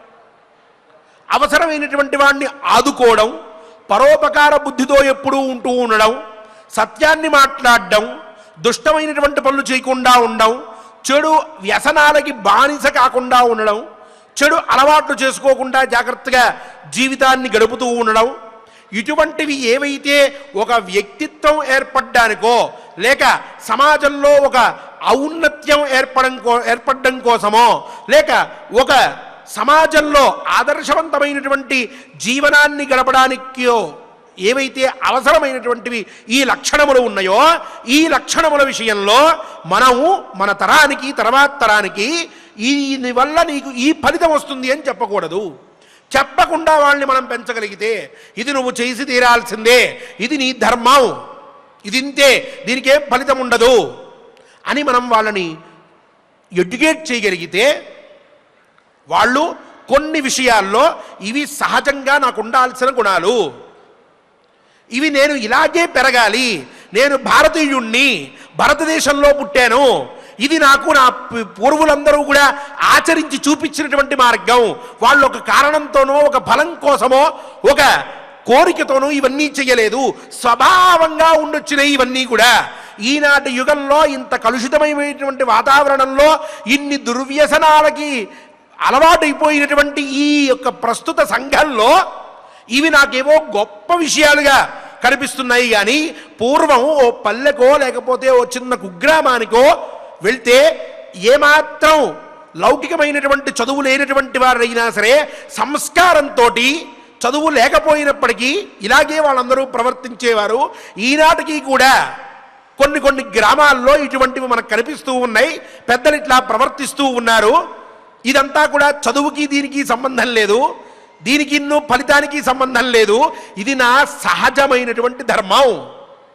అవసరమైనటువంటి వాడిని ఆదుకోవడం, పరోపకార బుద్ధితో ఎప్పుడూ ఉంటూ ఉండడం, సత్యాన్ని మాట్లాడడం, దుష్టమైనటువంటి పనులు చేయకుండా ఉండడం, చెడు వ్యసనాలకి బానిస కాకుండా ఉండడం, చెడు అలవాట్లు చేసుకోకుండా జాగ్రత్తగా జీవితాన్ని గడుపుతూ ఉండడం, ఇటువంటివి ఏవైతే ఒక వ్యక్తిత్వం ఏర్పడడానికో, లేక సమాజంలో ఒక ఔన్నత్యం ఏర్పడడం కోసమో, లేక ఒక సమాజంలో ఆదర్శవంతమైనటువంటి జీవనాన్ని గడపడానికో ఏవైతే అవసరమైనటువంటివి ఈ లక్షణములు ఉన్నాయో, ఈ లక్షణముల విషయంలో మనము మన తరానికి, తర్వాత తరానికి దీనివల్ల నీకు ఈ ఫలితం వస్తుంది అని చెప్పకూడదు. చెప్పకుండా వాళ్ళని మనం పెంచగలిగితే, ఇది నువ్వు చేసి తీరాల్సిందే, ఇది నీ ధర్మం, ఇది ఇంతే, దీనికేం ఫలితం ఉండదు అని మనం వాళ్ళని ఎడ్యుకేట్ చేయగలిగితే, వాళ్ళు కొన్ని విషయాల్లో ఇవి సహజంగా నాకు ఉండాల్సిన గుణాలు, ఇవి నేను ఇలాగే పెరగాలి, నేను భారతీయుణ్ణి, భారతదేశంలో పుట్టాను, ఇది నాకు నా పూర్వులందరూ కూడా ఆచరించి చూపించినటువంటి మార్గం, వాళ్ళు ఒక కారణంతోనో, ఒక ఫలం కోసమో, ఒక కోరికతోనూ ఇవన్నీ చేయలేదు, స్వభావంగా ఉండొచ్చినాయి ఇవన్నీ కూడా. ఈనాటి యుగంలో ఇంత కలుషితమైనటువంటి వాతావరణంలో ఇన్ని దుర్వ్యసనాలకి అలవాటైపోయినటువంటి ఈ యొక్క ప్రస్తుత సంఘంలో ఇవి నాకేవో గొప్ప విషయాలుగా కనిపిస్తున్నాయి. కానీ పూర్వం ఓ పల్లెకో లేకపోతే ఓ చిన్న కుగ్రామానికో వెళ్తే ఏమాత్రం లౌకికమైనటువంటి చదువు లేనటువంటి వారైనా సరే సంస్కారంతో, చదువు లేకపోయినప్పటికీ ఇలాగే వాళ్ళందరూ ప్రవర్తించేవారు. ఈనాటికి కూడా కొన్ని గ్రామాల్లో ఇటువంటివి మనకు కనిపిస్తూ ఉన్నాయి. పెద్దలు ఇట్లా ప్రవర్తిస్తూ ఉన్నారు. ఇదంతా కూడా చదువుకి దీనికి సంబంధం లేదు, దీనికి ఫలితానికి సంబంధం లేదు, ఇది నా సహజమైనటువంటి ధర్మం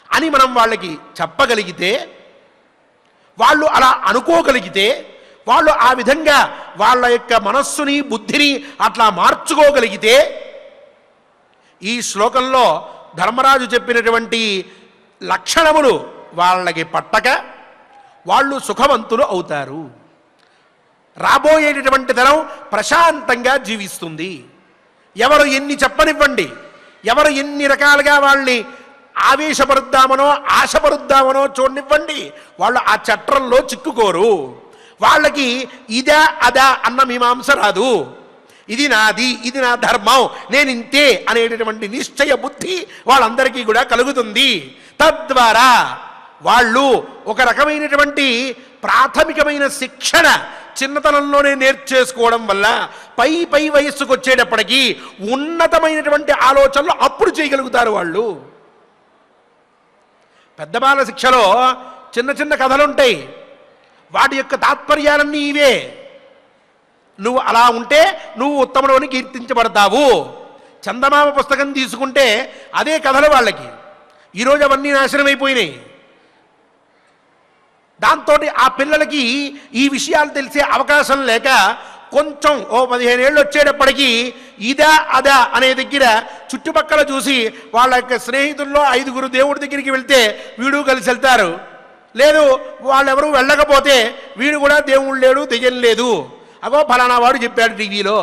అని మనం వాళ్ళకి చెప్పగలిగితే, వాళ్ళు అలా అనుకోగలిగితే, వాళ్ళు ఆ విధంగా వాళ్ళ యొక్క మనస్సుని బుద్ధిని అట్లా మార్చుకోగలిగితే, ఈ శ్లోకంలో ధర్మరాజు చెప్పినటువంటి లక్షణములు వాళ్ళకి పట్టక వాళ్ళు సుఖవంతులు అవుతారు. రాబోయేటటువంటి తరం ప్రశాంతంగా జీవిస్తుంది. ఎవరు ఎన్ని చెప్పనివ్వండి, ఎవరు ఎన్ని రకాలుగా వాళ్ళని ఆవేశపరుద్దామనో ఆశపరుద్దామనో చూడనివ్వండి, వాళ్ళు ఆ చట్రంలో చిక్కుకోరు. వాళ్ళకి ఇదా అదా అన్న మీమాంస రాదు. ఇది నాది, ఇది నా ధర్మం, నేను ఇంతే అనేటటువంటి నిశ్చయ బుద్ధి వాళ్ళందరికీ కూడా కలుగుతుంది. తద్వారా వాళ్ళు ఒక రకమైనటువంటి ప్రాథమికమైన శిక్షణ చిన్నతనంలోనే నేర్చేసుకోవడం వల్ల పై వయస్సుకు వచ్చేటప్పటికీ ఉన్నతమైనటువంటి ఆలోచనలు అప్పుడు చేయగలుగుతారు వాళ్ళు. పెద్ద బాల శిక్షలో చిన్న చిన్న కథలుంటాయి, వాటి యొక్క తాత్పర్యాలన్నీ ఇవే. నువ్వు అలా ఉంటే నువ్వు ఉత్తముడని కీర్తించబడతావు. చందమామ పుస్తకం తీసుకుంటే అదే కథలు వాళ్ళకి. ఈరోజు అవన్నీ నాశనమైపోయినాయి. దాంతో ఆ పిల్లలకి ఈ విషయాలు తెలిసే అవకాశం లేక కొంచెం ఓ 15 ఏళ్ళు వచ్చేటప్పటికీ ఇదా అదా అనే దగ్గర చుట్టుపక్కల చూసి వాళ్ళ యొక్క స్నేహితుల్లో 5గురు దేవుడి దగ్గరికి వెళ్తే వీడు కలిసి వెళ్తారు. లేదు వాళ్ళెవరూ వెళ్ళకపోతే వీడు కూడా దేవుడు లేడు, దెయ్యం లేదు, అగో ఫలానా వాడు చెప్పాడు టీవీలో,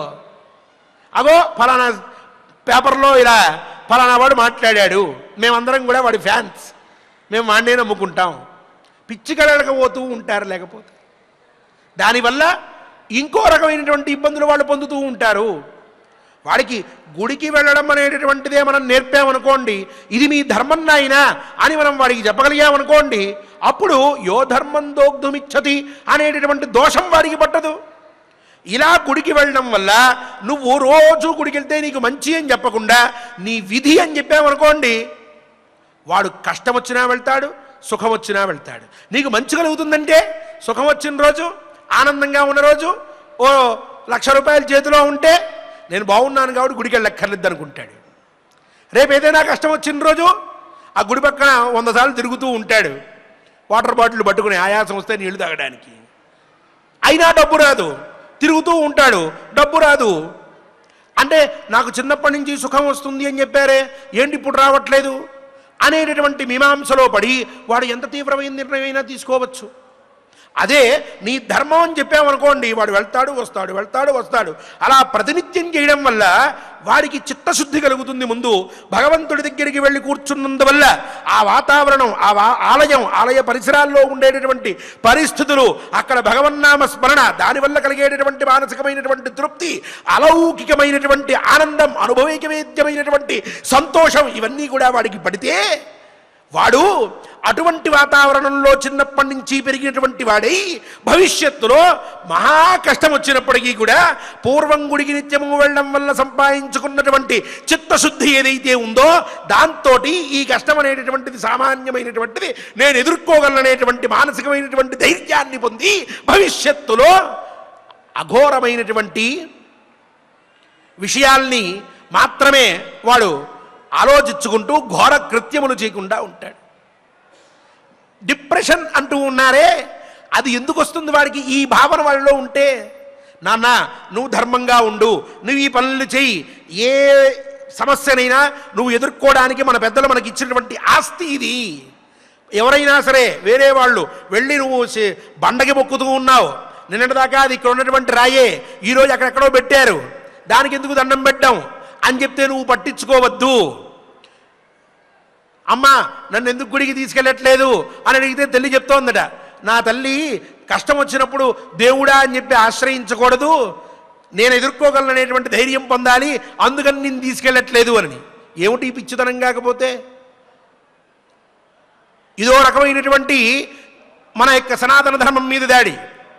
అగో ఫలానా పేపర్లో ఇలా ఫలానా వాడు మాట్లాడాడు, మేమందరం కూడా వాడి ఫ్యాన్స్, మేము వాడినే నమ్ముకుంటాం. పిచ్చి కళలకు పోతూ ఉంటారు. లేకపోతే దానివల్ల ఇంకో రకమైనటువంటి ఇబ్బందులు వాళ్ళు పొందుతూ ఉంటారు. వాడికి గుడికి వెళ్ళడం అనేటటువంటిదే మనం నేర్పామనుకోండి, ఇది మీ ధర్మం నాయనా అని మనం వాడికి చెప్పగలిగామనుకోండి, అప్పుడు యో ధర్మం దోగ్ధుమిచ్చతి అనేటటువంటి దోషం వాడికి పట్టదు. ఇలా గుడికి వెళ్ళడం వల్ల నువ్వు రోజు గుడికి వెళ్తే నీకు మంచి అని చెప్పకుండా నీ విధి అని చెప్పామనుకోండి, వాడు కష్టం వచ్చినా వెళ్తాడు, సుఖం వచ్చినా వెళ్తాడు. నీకు మంచి కలుగుతుందంటే సుఖం వచ్చిన రోజు, ఆనందంగా ఉన్న రోజు, ఓ 1,00,000 రూపాయలు చేతిలో ఉంటే నేను బాగున్నాను కాబట్టి గుడికి వెళ్ళక్కర్లేదు అనుకుంటాడు. రేపు ఏదైనా కష్టం వచ్చిన రోజు ఆ గుడి పక్కన 100 సార్లు తిరుగుతూ ఉంటాడు, వాటర్ బాటిల్ పట్టుకుని ఆయాసం వస్తే నీళ్లు తాగడానికి. అయినా డబ్బు రాదు, తిరుగుతూ ఉంటాడు, డబ్బు రాదు. అంటే నాకు చిన్నప్పటి నుంచి సుఖం వస్తుంది అని చెప్పారే, ఏంటి ఇప్పుడు రావట్లేదు అనేటటువంటి మీమాంసలో పడి వాడు ఎంత తీవ్రమైన నిర్ణయమైనా తీసుకోవచ్చు. అదే నీ ధర్మం అని చెప్పామనుకోండి, వాడు వెళ్తాడు వస్తాడు, వెళ్తాడు వస్తాడు. అలా ప్రతినిత్యం చేయడం వల్ల వాడికి చిత్తశుద్ధి కలుగుతుంది. ముందు భగవంతుడి దగ్గరికి వెళ్ళి కూర్చున్నందువల్ల ఆ వాతావరణం, ఆలయ పరిసరాల్లో ఉండేటటువంటి పరిస్థితులు, అక్కడ భగవన్నామ స్మరణ, దానివల్ల కలిగేటటువంటి మానసికమైనటువంటి తృప్తి, అలౌకికమైనటువంటి ఆనందం, అనుభవైకవేద్యమైనటువంటి సంతోషం, ఇవన్నీ కూడా వాడికి పడితే వాడు అటువంటి వాతావరణంలో చిన్నప్పటి నుంచి పెరిగినటువంటి వాడై భవిష్యత్తులో మహా కష్టం వచ్చినప్పటికీ కూడా పూర్వం గుడికి నిత్యము వెళ్ళడం వల్ల సంపాదించుకున్నటువంటి చిత్తశుద్ధి ఏదైతే ఉందో దాంతో ఈ కష్టం అనేటటువంటిది సామాన్యమైనటువంటిది, నేను ఎదుర్కోగలనేటువంటి మానసికమైనటువంటి ధైర్యాన్ని పొంది భవిష్యత్తులో అఘోరమైనటువంటి విషయాల్ని మాత్రమే వాడు ఆలోచించుకుంటూ ఘోర కృత్యములు చేయకుండా ఉంటాడు. డిప్రెషన్ అంటూ ఉన్నారే, అది ఎందుకు వస్తుంది వాడికి? ఈ భావన వాళ్ళలో ఉంటే, నాన్న నువ్వు ధర్మంగా ఉండు, నువ్వు ఈ పనులు చెయ్యి, ఏ సమస్యనైనా నువ్వు ఎదుర్కోవడానికి మన పెద్దలు మనకి ఇచ్చినటువంటి ఆస్తి ఇది. ఎవరైనా సరే వేరే వాళ్ళు వెళ్ళి నువ్వు బండకి మొక్కుతూ ఉన్నావు, నిన్నటిదాకా అది ఇక్కడ ఉన్నటువంటి రాయే ఈరోజు అక్కడెక్కడో పెట్టారు, దానికి ఎందుకు దండం పెట్టాం అని చెప్తే నువ్వు పట్టించుకోవద్దు. అమ్మ నన్ను ఎందుకు గుడికి తీసుకెళ్ళట్లేదు అని అడిగితే తల్లి చెప్తోందట, నా తల్లి కష్టం వచ్చినప్పుడు దేవుడా అని చెప్పి ఆశ్రయించకూడదు, నేను ఎదుర్కోగలనేటువంటి ధైర్యం పొందాలి, అందుకని నేను తీసుకెళ్ళట్లేదు అని. ఏమిటి పిచ్చితనం కాకపోతే? ఇదో రకమైనటువంటి మన యొక్క సనాతన ధర్మం మీద దాడి.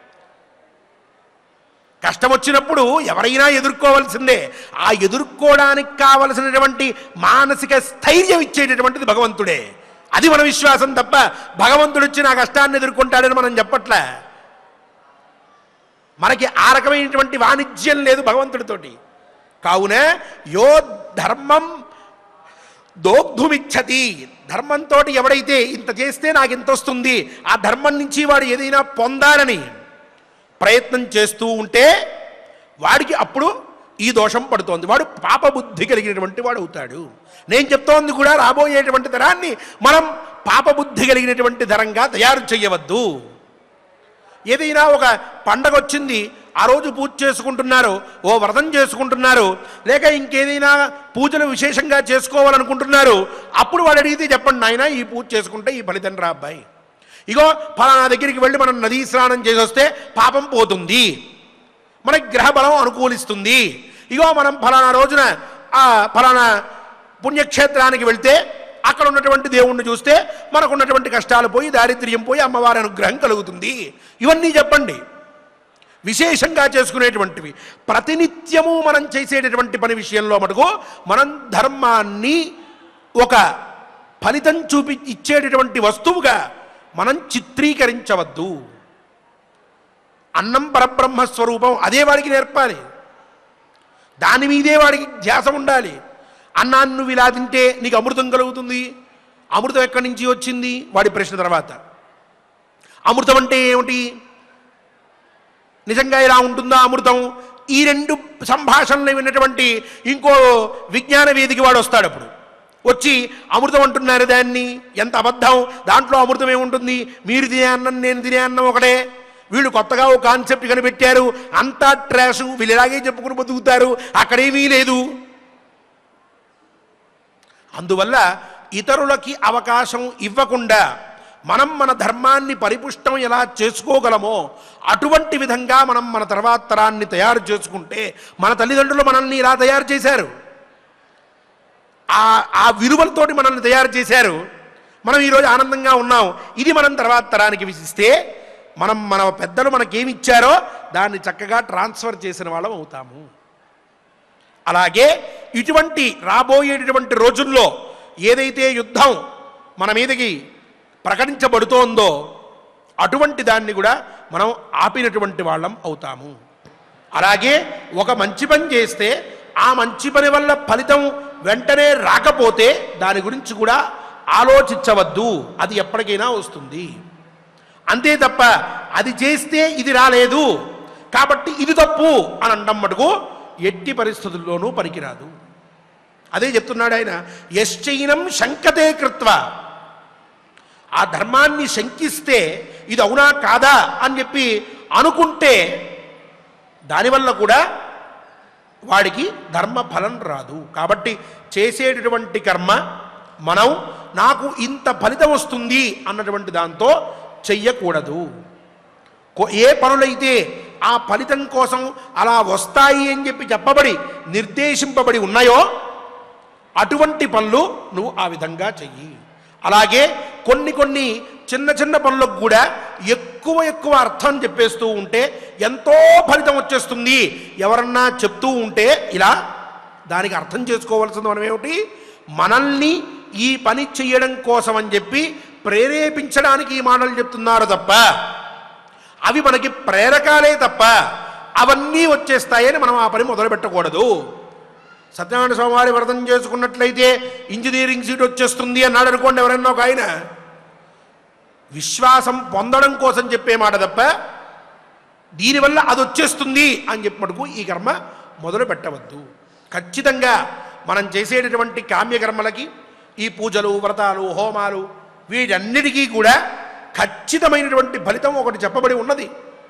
కష్టం వచ్చినప్పుడు ఎవరైనా ఎదుర్కోవలసిందే. ఆ ఎదుర్కోవడానికి కావలసినటువంటి మానసిక స్థైర్యం ఇచ్చేటటువంటిది భగవంతుడే. అది మన విశ్వాసం తప్ప భగవంతుడు వచ్చి నా కష్టాన్ని ఎదుర్కొంటాడని మనం చెప్పట్లే. మనకి ఆ రకమైనటువంటి వాణిజ్యం లేదు భగవంతుడితోటి. కావున యో ధర్మం దోగ్ధుమిచ్చతి, ధర్మంతో ఎవడైతే ఇంత చేస్తే నాకు ఇంత వస్తుంది, ఆ ధర్మం నుంచి వాడు ఏదైనా పొందాలని ప్రయత్నం చేస్తూ ఉంటే వాడికి అప్పుడు ఈ దోషం పడుతోంది, వాడు పాపబుద్ధి కలిగినటువంటి వాడు అవుతాడు. నేను చెప్తోంది కూడా రాబోయేటువంటి తరాన్ని మనం పాపబుద్ధి కలిగినటువంటి తరంగా తయారు చేయవద్దు. ఏదైనా ఒక పండగ వచ్చింది, ఆ రోజు పూజ చేసుకుంటున్నారు, ఓ వ్రతం చేసుకుంటున్నారు, లేక ఇంకేదైనా పూజలు విశేషంగా చేసుకోవాలనుకుంటున్నారు, అప్పుడు వాడు అడిగితే చెప్పండి నాయన ఈ పూజ చేసుకుంటే ఈ ఫలితం రా అబ్బాయి, ఇగో ఫలానా దగ్గరికి వెళ్ళి మనం నదీ స్నానం చేసి వస్తే పాపం పోతుంది, మనకి గ్రహ బలం అనుకూలిస్తుంది, ఇగో మనం ఫలానా రోజున ఆ ఫలానా పుణ్యక్షేత్రానికి వెళ్తే అక్కడ ఉన్నటువంటి దేవుణ్ణి చూస్తే మనకున్నటువంటి కష్టాలు పోయి దారిద్ర్యం పోయి అమ్మవారి అనుగ్రహం కలుగుతుంది, ఇవన్నీ చెప్పండి. విశేషంగా చేసుకునేటువంటివి. ప్రతినిత్యము మనం చేసేటటువంటి పని విషయంలో మటుకు మనం ధర్మాన్ని ఒక ఫలితం ఇచ్చేటటువంటి వస్తువుగా మనం చిత్రీకరించవద్దు. అన్నం పరబ్రహ్మస్వరూపం, అదే వాడికి నేర్పాలి, దాని మీదే వాడికి ధ్యాస ఉండాలి. అన్నాన్ని నువ్వు ఇలా తింటే నీకు అమృతం కలుగుతుంది, అమృతం ఎక్కడి నుంచి వచ్చింది వాడి ప్రశ్న. తర్వాత అమృతం అంటే ఏమిటి, నిజంగా ఇలా ఉంటుందా అమృతం? ఈ రెండు సంభాషణలు విన్నటువంటి ఇంకో విజ్ఞాన వేదిక వాడు వస్తాడు. అప్పుడు వచ్చి అమృతం అంటున్నారు, దాన్ని ఎంత అబద్ధం, దాంట్లో అమృతం ఏముంటుంది, మీరు తినే అన్నం నేను తినే అన్నం ఒకటే, వీళ్ళు కొత్తగా ఒక కాన్సెప్ట్ కనిపెట్టారు, అంతా ట్రాషు, వీళ్ళు ఇలాగే చెప్పుకుని బతుకుతారు, అక్కడేమీ లేదు. అందువల్ల ఇతరులకి అవకాశం ఇవ్వకుండా మనం మన ధర్మాన్ని పరిపుష్టం ఎలా చేసుకోగలమో అటువంటి విధంగా మనం మన తర్వాత తరాన్ని తయారు చేసుకుంటే, మన తల్లిదండ్రులు మనల్ని ఇలా తయారు చేశారు, ఆ విలువలతోటి మనల్ని తయారు చేశారు, మనం ఈరోజు ఆనందంగా ఉన్నాం. ఇది మనం తర్వాత తరానికి విసిస్తే మనం మన పెద్దలు మనకేమిచ్చారో దాన్ని చక్కగా ట్రాన్స్ఫర్ చేసిన వాళ్ళం అవుతాము. అలాగే ఇటువంటి రాబోయేటటువంటి రోజుల్లో ఏదైతే యుద్ధం మన మీదకి ప్రకటించబడుతోందో అటువంటి దాన్ని కూడా మనం ఆపినటువంటి వాళ్ళం అవుతాము. అలాగే ఒక మంచి పని చేస్తే ఆ మంచి పని వల్ల ఫలితం వెంటనే రాకపోతే దాని గురించి కూడా ఆలోచించవద్దు, అది ఎప్పటికైనా వస్తుంది. అంతే తప్ప అది చేస్తే ఇది రాలేదు కాబట్టి ఇది తప్పు అని అనడం మటుకు ఎట్టి పరిస్థితుల్లోనూ పనికిరాదు. అదే చెప్తున్నాడు ఆయన, యశ్చైనం శంకతే కృత్వ, ఆ ధర్మాన్ని శంకిస్తే ఇది అవునా కాదా అని చెప్పి అనుకుంటే దానివల్ల కూడా వాడికి ధర్మ ఫలం రాదు. కాబట్టి చేసేటటువంటి కర్మ మనం నాకు ఇంత ఫలితం వస్తుంది అన్నటువంటి దాంతో చెయ్యకూడదు. ఏ పనులైతే ఆ ఫలితం కోసం అలా వస్తాయి అని చెప్పి చెప్పబడి నిర్దేశింపబడి ఉన్నాయో అటువంటి పనులు నువ్వు ఆ విధంగా చెయ్యి. అలాగే కొన్ని చిన్న చిన్న పనులకు కూడా ఎక్కువ అర్థం చెప్పేస్తూ ఉంటే ఎంతో ఫలితం వచ్చేస్తుంది. ఎవరన్నా చెప్తూ ఉంటే ఇలా దానికి అర్థం చేసుకోవాల్సింది మనం ఏమిటి, మనల్ని ఈ పని చెయ్యడం కోసం అని చెప్పి ప్రేరేపించడానికి ఈ మాటలు చెప్తున్నారు తప్ప అవి మనకి ప్రేరకాలే తప్ప అవన్నీ వచ్చేస్తాయని మనం ఆ పని మొదలు పెట్టకూడదు. సత్యనారాయణ స్వామి వారి వ్రతం చేసుకున్నట్లయితే ఇంజనీరింగ్ సీట్ వచ్చేస్తుంది అన్నాడు అనుకోండి ఎవరన్నా ఒక ఆయన, విశ్వాసం పొందడం కోసం చెప్పే మాట తప్ప దీనివల్ల అది వచ్చేస్తుంది అని చెప్పినట్టుకు ఈ కర్మ మొదలు పెట్టవద్దు. ఖచ్చితంగా మనం చేసేటటువంటి కామ్యకర్మలకి ఈ పూజలు వ్రతాలు హోమాలు వీటన్నిటికీ కూడా ఖచ్చితమైనటువంటి ఫలితం ఒకటి చెప్పబడి ఉన్నది,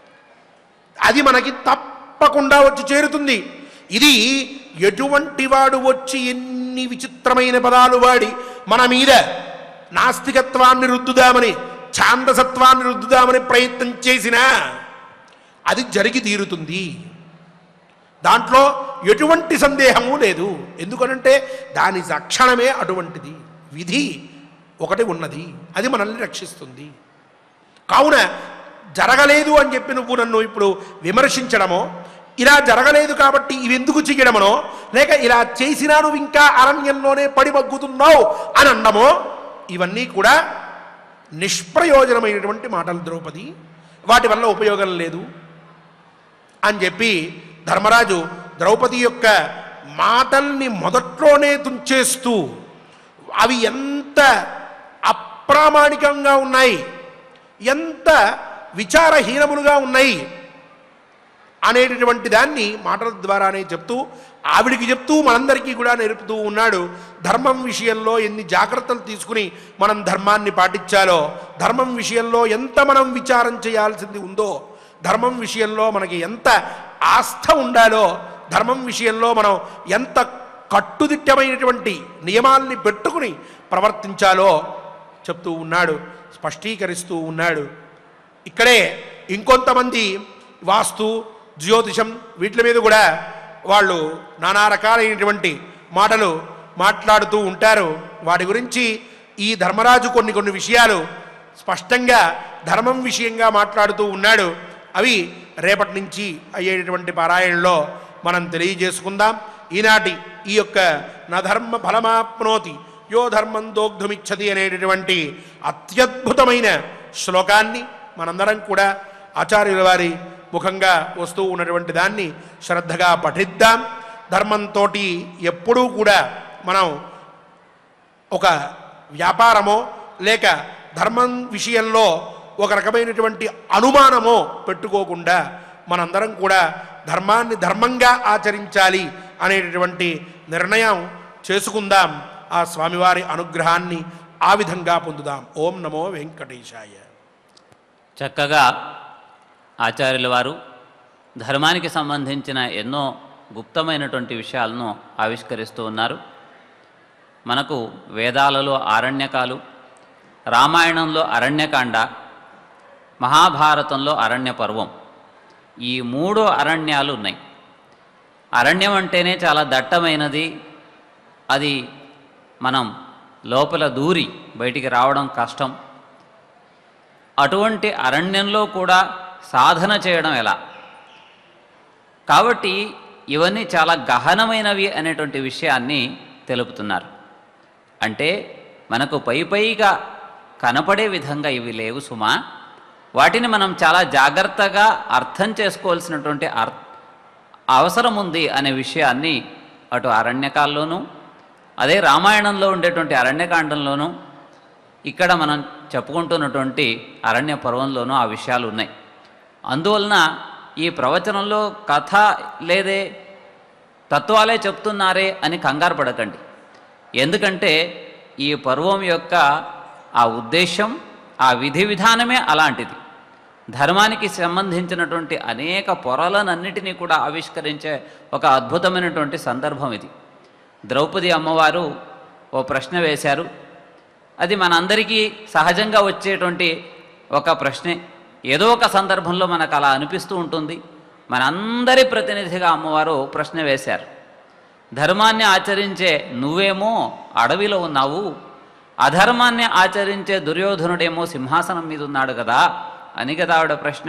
అది మనకి తప్పకుండా వచ్చి చేరుతుంది. ఇది ఎటువంటి వాడు వచ్చి ఎన్ని విచిత్రమైన పదాలు వాడి మన మీద నాస్తికత్వాన్ని రుద్దుదామని ఛాందసత్వాన్ని రుద్దుదామని ప్రయత్నం చేసినా అది జరిగి తీరుతుంది, దాంట్లో ఎటువంటి సందేహము లేదు. ఎందుకనంటే దాని లక్షణమే అటువంటిది, విధి ఒకటి ఉన్నది, అది మనల్ని రక్షిస్తుంది. కావున జరగలేదు అని చెప్పి నువ్వు నన్ను ఇప్పుడు విమర్శించడమో, ఇలా జరగలేదు కాబట్టి ఇవి ఎందుకు చెయ్యడమనో, లేక ఇలా చేసినా నువ్వు ఇంకా అరణ్యంలోనే పడిమగ్గుతున్నావు అని అన్నమో, ఇవన్నీ కూడా నిష్ప్రయోజనమైనటువంటి మాటలు ద్రౌపది, వాటి వల్ల ఉపయోగం లేదు అని చెప్పి ధర్మరాజు ద్రౌపది యొక్క మాటల్ని మొదట్లోనే తుంచేస్తూ అవి ఎంత అప్రామాణికంగా ఉన్నాయి, ఎంత విచారహీనములుగా ఉన్నాయి అనేటటువంటి దాన్ని మాటల ద్వారానే చెప్తూ, ఆవిడికి చెప్తూ మనందరికీ కూడా నేర్పుతూ ఉన్నాడు. ధర్మం విషయంలో ఎన్ని జాగ్రత్తలు తీసుకుని మనం ధర్మాన్ని పాటించాలో, ధర్మం విషయంలో ఎంత మనం విచారం చేయాల్సింది ఉందో, ధర్మం విషయంలో మనకి ఎంత ఆస్థ ఉండాలో, ధర్మం విషయంలో మనం ఎంత కట్టుదిట్టమైనటువంటి నియమాల్ని పెట్టుకుని ప్రవర్తించాలో చెప్తూ ఉన్నాడు, స్పష్టీకరిస్తూ ఉన్నాడు. ఇక్కడే ఇంకొంతమంది వాస్తు, జ్యోతిషం వీటి మీద కూడా వాళ్ళు నానా రకాలైనటువంటి మాటలు మాట్లాడుతూ ఉంటారు. వాటి గురించి ఈ ధర్మరాజు కొన్ని విషయాలు స్పష్టంగా ధర్మం విషయంగా మాట్లాడుతూ ఉన్నాడు. అవి రేపటి నుంచి అయ్యేటటువంటి పారాయణలో మనం తెలియజేసుకుందాం. ఈనాటి ఈ యొక్క నా ధర్మ ఫలమాప్నోతి యో ధర్మం దోగ్ధుమిచ్చతి అనేటటువంటి అత్యద్భుతమైన శ్లోకాన్ని మనందరం కూడా ఆచార్యుల వారి ముఖంగా వస్తూ ఉన్నటువంటి దాన్ని శ్రద్ధగా పఠిద్దాం. ధర్మంతో ఎప్పుడూ కూడా మనం ఒక వ్యాపారమో లేక ధర్మం విషయంలో ఒక రకమైనటువంటి అనుమానమో పెట్టుకోకుండా మనందరం కూడా ధర్మాన్ని ధర్మంగా ఆచరించాలి అనేటటువంటి నిర్ణయం చేసుకుందాం. ఆ స్వామివారి అనుగ్రహాన్ని ఆ విధంగా పొందుదాం. ఓం నమో వెంకటేశాయ. చక్కగా ఆచార్యుల వారు ధర్మానికి సంబంధించిన ఎన్నో గుప్తమైనటువంటి విషయాలను ఆవిష్కరిస్తూ ఉన్నారు. మనకు వేదాలలో ఆరణ్యకాలు, రామాయణంలో అరణ్యకాండ, మహాభారతంలో అరణ్య పర్వం, ఈ 3 అరణ్యాలు ఉన్నాయి. అరణ్యం అంటేనే చాలా దట్టమైనది, అది మనం లోపల దూరి బయటికి రావడం కష్టం. అటువంటి అరణ్యంలో కూడా సాధన చేయడం ఎలా? కాబట్టి ఇవన్నీ చాలా గహనమైనవి అనేటువంటి విషయాన్ని తెలుపుతున్నారు. అంటే మనకు పైగా కనపడే విధంగా ఇవి లేవు సుమా, వాటిని మనం చాలా జాగ్రత్తగా అర్థం చేసుకోవాల్సినటువంటి అవసరం ఉంది అనే విషయాన్ని అటు అరణ్యకాల్లోనూ, అదే రామాయణంలో ఉండేటువంటి అరణ్యకాండంలోనూ, ఇక్కడ మనం చెప్పుకుంటున్నటువంటి అరణ్య పర్వంలోనూ ఆ విషయాలు ఉన్నాయి. అందువలన ఈ ప్రవచనంలో కథ లేదే తత్వాలే చెప్తున్నారే అని కంగారు పడకండి. ఎందుకంటే ఈ పర్వం యొక్క ఆ ఉద్దేశం, ఆ విధి విధానమే అలాంటిది. ధర్మానికి సంబంధించినటువంటి అనేక పొరలనన్నిటినీ కూడా ఆవిష్కరించే ఒక అద్భుతమైనటువంటి సందర్భం ఇది. ద్రౌపది అమ్మవారు ఓ ప్రశ్న వేశారు. అది మనందరికీ సహజంగా వచ్చేటువంటి ఒక ప్రశ్నే. ఏదో ఒక సందర్భంలో మనకు అలా అనిపిస్తూ ఉంటుంది. మనందరి ప్రతినిధిగా అమ్మవారు ప్రశ్న వేశారు. ధర్మాన్ని ఆచరించే నువ్వేమో అడవిలో ఉన్నావు, అధర్మాన్ని ఆచరించే దుర్యోధనుడేమో సింహాసనం మీద ఉన్నాడు కదా అని కదా ఆవిడ ప్రశ్న.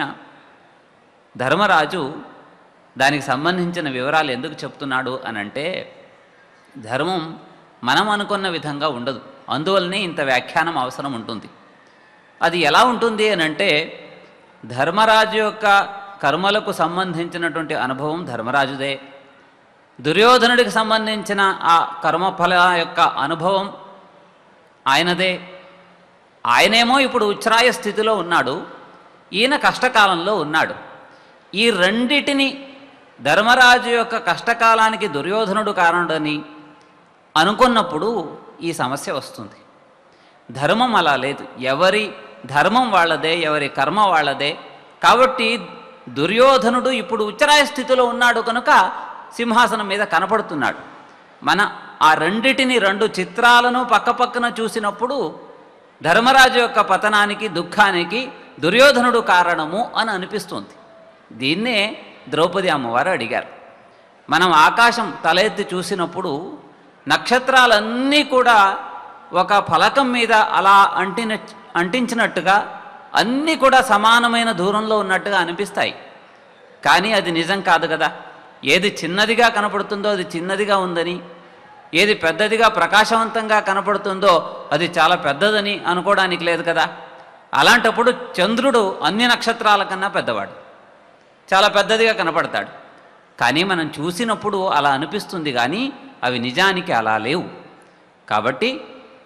ధర్మరాజు దానికి సంబంధించిన వివరాలు ఎందుకు చెప్తున్నాడు అనంటే, ధర్మం మనం అనుకున్న విధంగా ఉండదు, అందువల్లనే ఇంత వ్యాఖ్యానం అవసరం ఉంటుంది. అది ఎలా ఉంటుంది అనంటే, ధర్మరాజు యొక్క కర్మలకు సంబంధించినటువంటి అనుభవం ధర్మరాజుదే, దుర్యోధనుడికి సంబంధించిన ఆ కర్మఫల యొక్క అనుభవం ఆయనదే. ఆయనేమో ఇప్పుడు ఉచ్ఛ్రాయ స్థితిలో ఉన్నాడు, ఈయన కష్టకాలంలో ఉన్నాడు. ఈ రెండిటిని, ధర్మరాజు యొక్క కష్టకాలానికి దుర్యోధనుడు కారణుడని అనుకున్నప్పుడు ఈ సమస్య వస్తుంది. ధర్మం అలా లేదు, ఎవరి ధర్మం వాళ్ళదే, ఎవరి కర్మ వాళ్ళదే. కాబట్టి దుర్యోధనుడు ఇప్పుడు ఉచ్ఛ్రాయ స్థితిలో ఉన్నాడు కనుక సింహాసనం మీద కనపడుతున్నాడు. మన ఆ రెండిటిని, 2 చిత్రాలను పక్కపక్కన చూసినప్పుడు ధర్మరాజు యొక్క పతనానికి, దుఃఖానికి దుర్యోధనుడు కారణము అని అనిపిస్తుంది. దీన్నే ద్రౌపది అమ్మవారు అడిగారు. మనం ఆకాశం తల ఎత్తి చూసినప్పుడు నక్షత్రాలన్నీ కూడా ఒక ఫలకం మీద అలా అంటించినట్టుగా అన్నీ కూడా సమానమైన దూరంలో ఉన్నట్టుగా అనిపిస్తాయి. కానీ అది నిజం కాదు కదా. ఏది చిన్నదిగా కనపడుతుందో అది చిన్నదిగా ఉందని, ఏది పెద్దదిగా ప్రకాశవంతంగా కనపడుతుందో అది చాలా పెద్దదని అనుకోవడానికి లేదు కదా. అలాంటప్పుడు చంద్రుడు అన్ని నక్షత్రాల కన్నా పెద్దవాడు, చాలా పెద్దదిగా కనపడతాడు. కానీ మనం చూసినప్పుడు అలా అనిపిస్తుంది, కానీ అవి నిజానికి అలా లేవు. కాబట్టి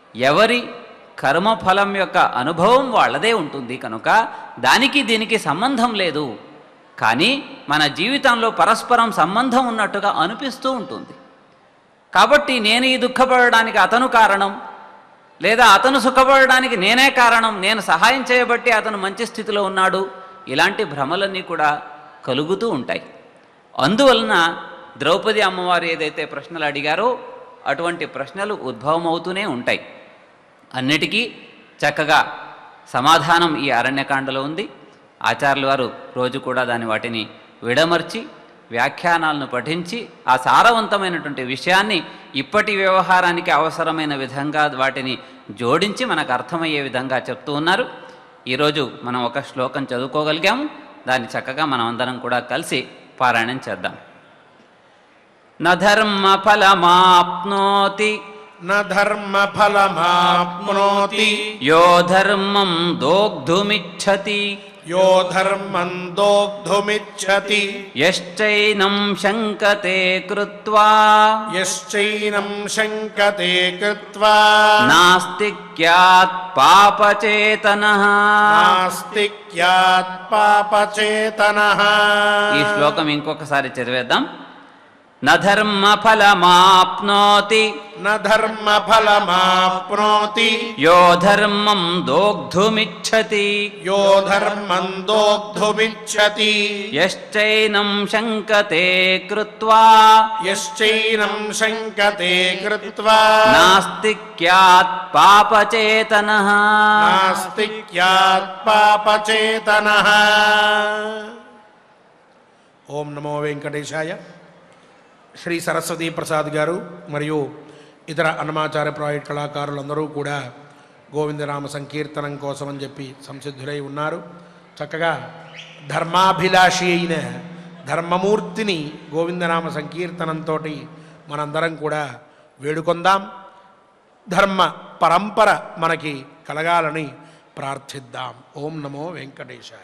ఎవరి కర్మఫలం యొక్క అనుభవం వాళ్ళదే ఉంటుంది కనుక దానికి దీనికి సంబంధం లేదు. కానీ మన జీవితంలో పరస్పరం సంబంధం ఉన్నట్టుగా అనిపిస్తూ ఉంటుంది. కాబట్టి నేను ఈ దుఃఖపడడానికి అతను కారణం, లేదా అతను సుఖపడడానికి నేనే కారణం, నేను సహాయం చేయబట్టి అతను మంచి స్థితిలో ఉన్నాడు, ఇలాంటి భ్రమలన్నీ కూడా కలుగుతూ ఉంటాయి. అందువలన ద్రౌపది అమ్మవారు ఏదైతే ప్రశ్నలు అడిగారో అటువంటి ప్రశ్నలు ఉద్భవమవుతూనే ఉంటాయి. అన్నిటికీ చక్కగా సమాధానం ఈ అరణ్యకాండలో ఉంది. ఆచార్యుల వారు రోజు కూడా వాటిని విడమర్చి వ్యాఖ్యానాలను పఠించి ఆ సారవంతమైనటువంటి విషయాన్ని ఇప్పటి వ్యవహారానికి అవసరమైన విధంగా వాటిని జోడించి మనకు అర్థమయ్యే విధంగా చెప్తూ ఉన్నారు. ఈరోజు మనం ఒక శ్లోకం చదువుకోగలిగాము. దాన్ని చక్కగా మనం అందరం కూడా కలిసి పారాయణం చేద్దాం. న ధర్మ ఫలమాప్నోతి న ధర్మ ఫలమాప్నోతి యో ధర్మం దోగ్ధుమిచ్చతి యో ధర్మం దోగ్ధుమిచ్చతి యశ్చైనం శంకతే కృత్వా యశ్చైనం శంకతే కృత్వా నాస్తిక్యాత్ పాపచేతనః. నాస్తిక్యాత్ పాపచేతనః. ఈ శ్లోకం ఇంకొకసారి చదివేద్దాం. న ధర్మ ఫలమాప్నోతి న ధర్మ ఫలమాప్నోతి యో ధర్మం దోగ్ధుమిచ్చతి యో ధర్మం దోగ్ధుమిచ్చతి యశ్చైనం శంకతే కృత్వా యశ్చైనం శంకతే కృత్వా నాస్తిక్యాత్ పాపచేతనః. నాస్తిక్యాత్ పాపచేతనః. ఓం నమో వెంకటేశాయ. శ్రీ సరస్వతీ ప్రసాద్ గారు మరియు ఇతర అన్నమాచార్య ప్రాజెక్ట్ కళాకారులందరూ కూడా గోవిందనామ సంకీర్తనం కోసం అని చెప్పి సంసిద్ధులై ఉన్నారు. చక్కగా ధర్మాభిలాషి అయిన ధర్మమూర్తిని గోవిందనామ సంకీర్తనంతో మనందరం కూడా వేడుకొందాం. ధర్మ పరంపర మనకి కలగాలని ప్రార్థిద్దాం. ఓం నమో వెంకటేశాయ.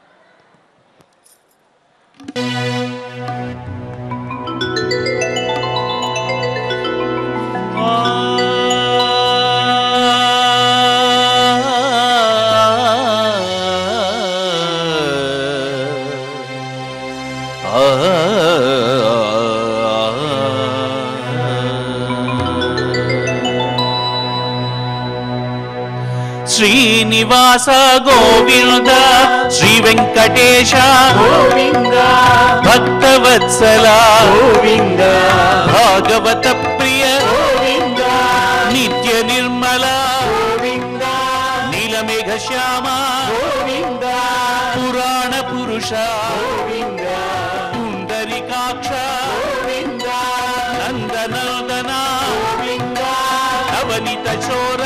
శ్రీనివాస గోవింద శ్రీ వెంకటేశ గోవింద భక్తవత్సల గోవింద భాగవత ప్రియ గోవింద నిత్య నిర్మల గోవింద నీలమేఘ శ్యామ గోవింద పురాణ పురుష గోవింద పుండరీకాక్ష గోవింద నందనందన గోవింద నవనీత చోర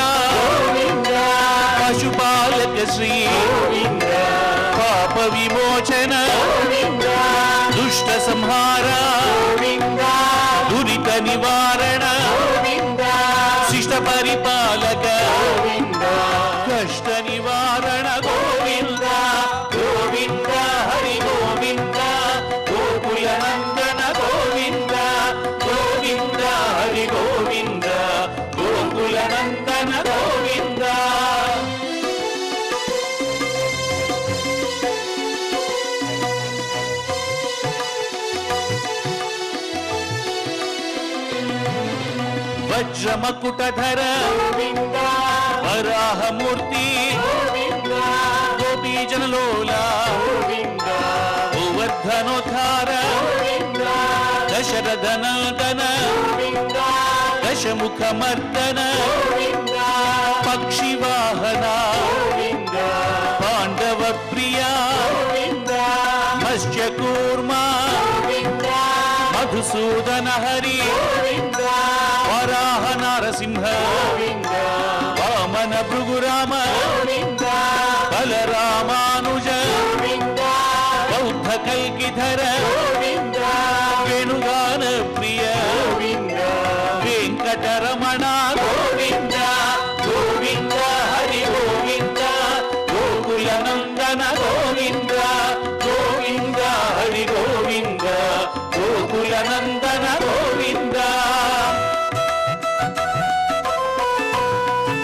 పశుపాలక శ్రీ గోవింద పాప విమోచన గోవింద దుష్ట సంహార గోవింద దురిత నివారణ గోవింద శిష్ట పరిపాలక గోవింద కష్ట నివారణ గోవింద గోవింద హరి గోవింద గోకుల నందన గోవింద గోవింద హరి గోవింద గోకుల నందన గోవింద. వజ్రమకుటధర గోవింద వరాహమూర్తి గోవింద గోపీజనలోల గోవింద గోవర్ధనోద్ధార గోవింద దశరథనందన గోవింద దశముఖమర్దన గోవింద పక్షివాహన గోవింద పాండవ ప్రియ గోవింద మత్స్యకూర్మ గోవింద మధుసూదన హరి గోవింద వరాహ నరసింహ గోవింద వామన భృగురామ గోవింద బలరామానుజ గోవింద బౌద్ధ కల్కిధర గోవింద వేణుగాన ప్రియ గోవింద వెంకటరమణ గోవింద గోవింద హరి గోవింద గోకుల నందన గోవింద గోవింద హరి గోవింద గోకుల నందన గోవింద.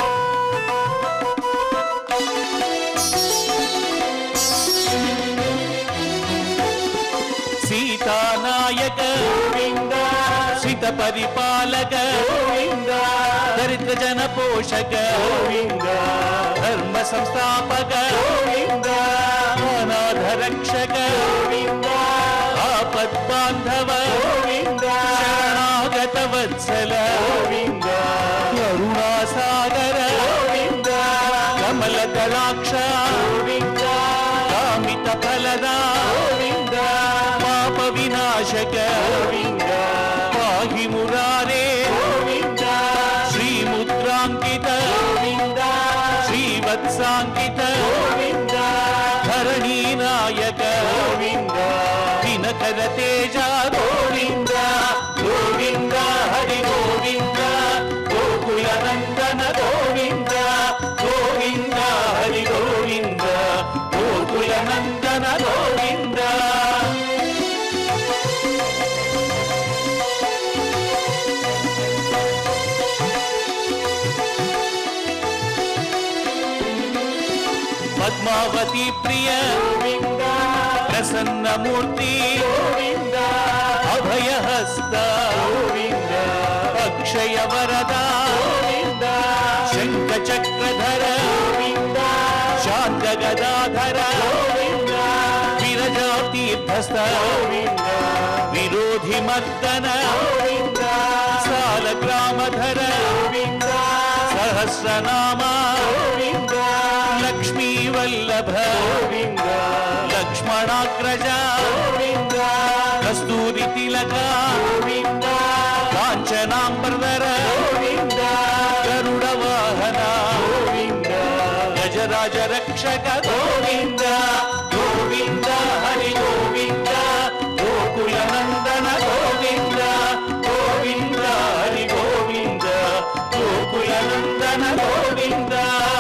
సీతానాయక గోవింద సిత పరిపాలక గోవింద దరిద్ర జన పోషక గోవింద ధర్మ సంస్థాపక గోవింద అనాథ రక్షక గోవింద ఆపద్బాంధవ గోవింద శరణాగత వత్సల గోవింద కరుణాసాగర గోవింద కమల దళాక్ష గోవింద కామిత ఫలద గోవింద పాప వినాశక గోవింద పాహి మురారే గోవింద శ్రీముద్రాంకిత గోవింద శ్రీవత్సాంకిత గోవింద ధరణీ నాయక గోవింద దినకర తేజ గోవింద గోవింద హరి గోవింద గోకుల నందన గోవింద గోవింద హరి గోవింద గోకుల నందన గోవింద పద్మావతి ప్రియ గోవింద ప్రసన్నమూర్తి గోవింద అభయహస్త గోవింద అక్షయ వరద గోవింద శంఖ చక్రధర గోవింద శాంత గదాధర గోవింద విరజా తీర్థస్థ గోవింద విరోధి మర్దన గోవింద సాల గ్రామధర గోవింద సహస్రనామ గోవింద లక్ష్మీ వల్లభ గోవింద లక్ష్మణాగ్రజ గోవింద కస్తూరి తిలక గోవింద కాంచనాంబరధర గోవింద గరుడ వాహన గోవింద గజరాజ రక్షక గోవింద గోవింద హరి గోవింద గోకుల నందన గోవింద గోవింద హరి గోవింద గోకుల నందన గోవింద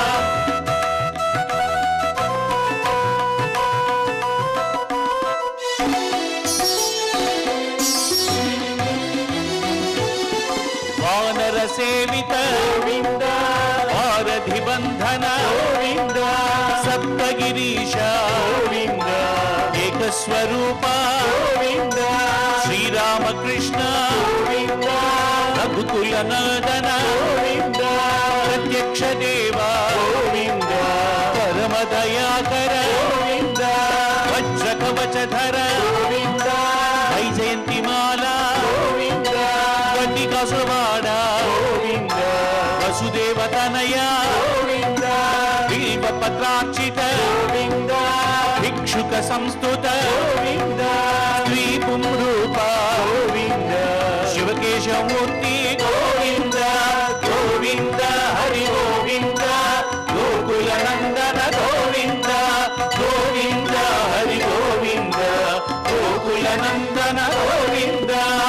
వానర సేవిత గోవింద భారధి బంధన గోవింద సప్తగిరీశ గోవింద ఏకస్వరూప గోవింద శ్రీరామకృష్ణ గోవింద రఘుకుల నందన గోవింద ప్రత్యక్ష దేవ గోవింద పరమ దయాకర గోవింద వజ్ర కవచధర గోవింద వైజయంతిమాల గోవింద వన్నికాసురవాడ గోవింద వసుదేవ తనయ గోవింద బిల్వ పత్రార్చిత గోవింద భిక్షుక సంస్తుత గోవింద స్త్రీ పుంరూప గోవింద శివకేశమూర్తి గోవింద గోవింద హరి గోవింద గోకుల నందన గోవింద గోవింద హరి గోవింద గోకుల నందన గోవింద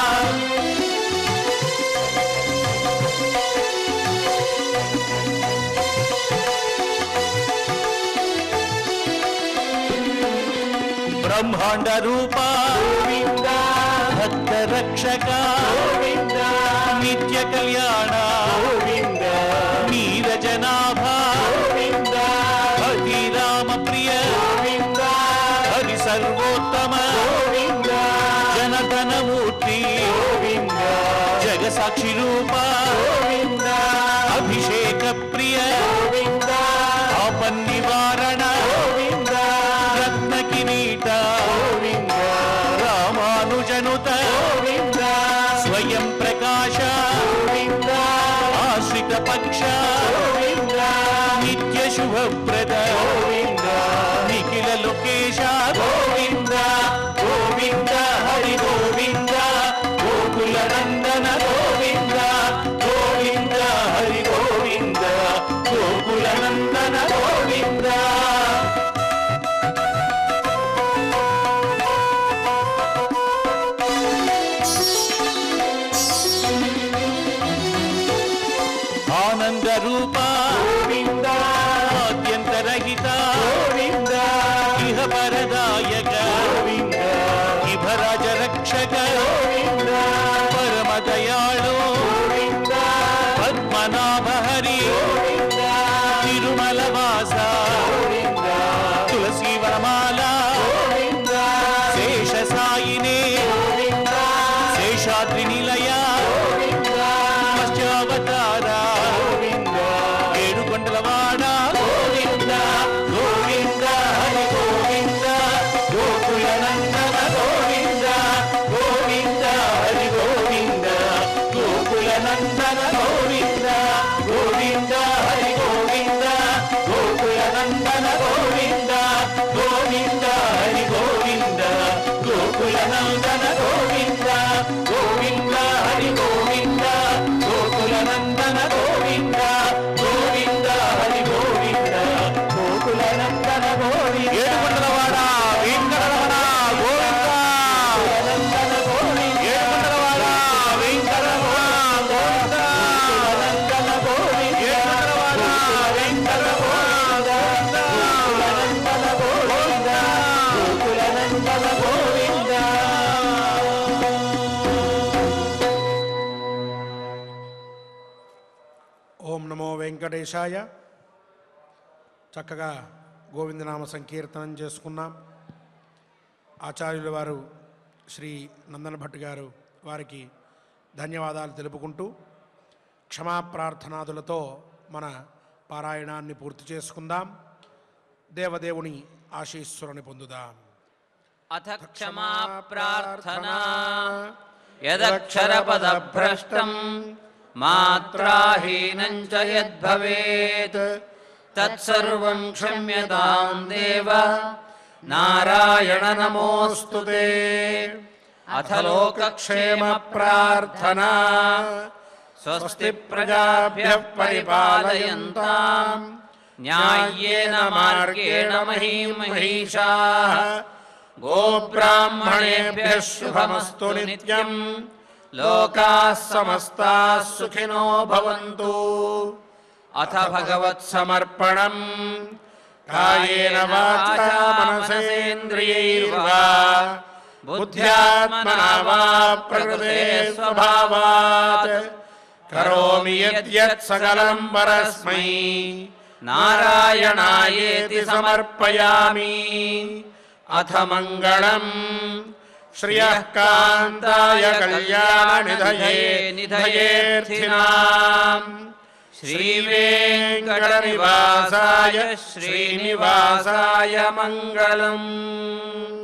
బ్రహ్మాండ రూప గోవింద భక్త రక్షక గోవింద నిత్య కళ్యాణ గోవింద నీరజనాభ గోవింద హరి రామ ప్రియ గోవింద హరి సర్వోత్తమ గోవింద జనధనమూర్తి గోవింద జగసాక్షి రూప గోవింద అభిషేక ప్రియ గోవింద ఆపన్నివారణ గోవింద రత్న కిరీట గోవింద రామానుజనుత గోవింద స్వయం ప్రకాశ గోవింద ఆశ్రిత పక్ష గోవింద నిత్య శుభప్రద గోవింద నిఖిల లోకేశ గోవింద గోవింద హరి గోవింద గోకుల నందన గోవింద గోవింద హరి గోవింద గోకుల నందన గోవింద ఆనంద రూప గోవింద ఆద్యంతరహిత గోవింద ఇహ పరదాయక గోవింద ఇభరాజ రక్షక గోవింద పరమ దయాళు గోవింద పద్మనాభ హరి గోవింద తిరుమల వాస గోవింద తులసి వనమాల గోవింద శేష సాయినే శేషాద్రి నిలయ మత్స్యావతార ఏడుకొండలవాడ గోవింద గోవింద హరి గోవింద గోకుల నందన గోవింద గోవింద హరి గోవింద గోకుల నందన గోవింద గోవింద హరి గోవింద గోకుల నందన గోవింద గోవింద హరి గోవింద గోకుల నందన గోవింద గోవింద హరి గోవింద గోకుల నందన గోవింద గోవింద హరి గోవింద గోకుల నందన గోవింద ఏడుకొండలవాడ వెంకటరమణ గోవింద నందన గోవింద ఏడుకొండలవాడ వెంకటరమణ గోవింద నందన గోవింద ఏడుకొండలవాడ వెంకటరమణ నందన గోవింద గోకుల నందన గోవింద. ఓం నమో వెంకటేశాయ. చక్కగా గోవిందనామ సంకీర్తనం చేసుకున్నాం. ఆచార్యుల వారు శ్రీ నందన భట్ గారు వారికి ధన్యవాదాలు తెలుపుకుంటూ క్షమాప్రార్థనాదులతో మన పారాయణాన్ని పూర్తి చేసుకుందాం. దేవదేవుని ఆశీస్సురని పొందుదాం. అథ క్షమా ప్రార్థనా యదక్షరపదభ్రష్టం మాత్రాహీనం చ యద్భవేత్ తత్సర్వం క్షమ్యతాం దేవ నారాయణ నమోస్తుతే. అథ లోకక్షేమ ప్రార్థనా స్వస్తి ప్రజాభ్యః పరిపాలయంతాం న్యాయేన మార్గేణ మహీం మహిషాః గోబ్రాహ్మణేభ్యः శుభమస్తు నిత్యం లోకాः సమస్తాः సుఖినో భవంతు. అథ భగవత్సమర్పణం కాయేన వాచా మనసేంద్రియైర్వా బుద్ధ్యాత్మనా వా ప్రకృతే స్వభావాత్ కరోమి యద్యత్ సకలం పరస్మై నారాయణాయేతి సమర్పయామి. అథ మంగళం శ్రియః కాంతాయ కళ్యాణనిధయే నిధయేర్థినాం శ్రీవేంకటనివాసాయ శ్రీనివాసాయ మంగళం.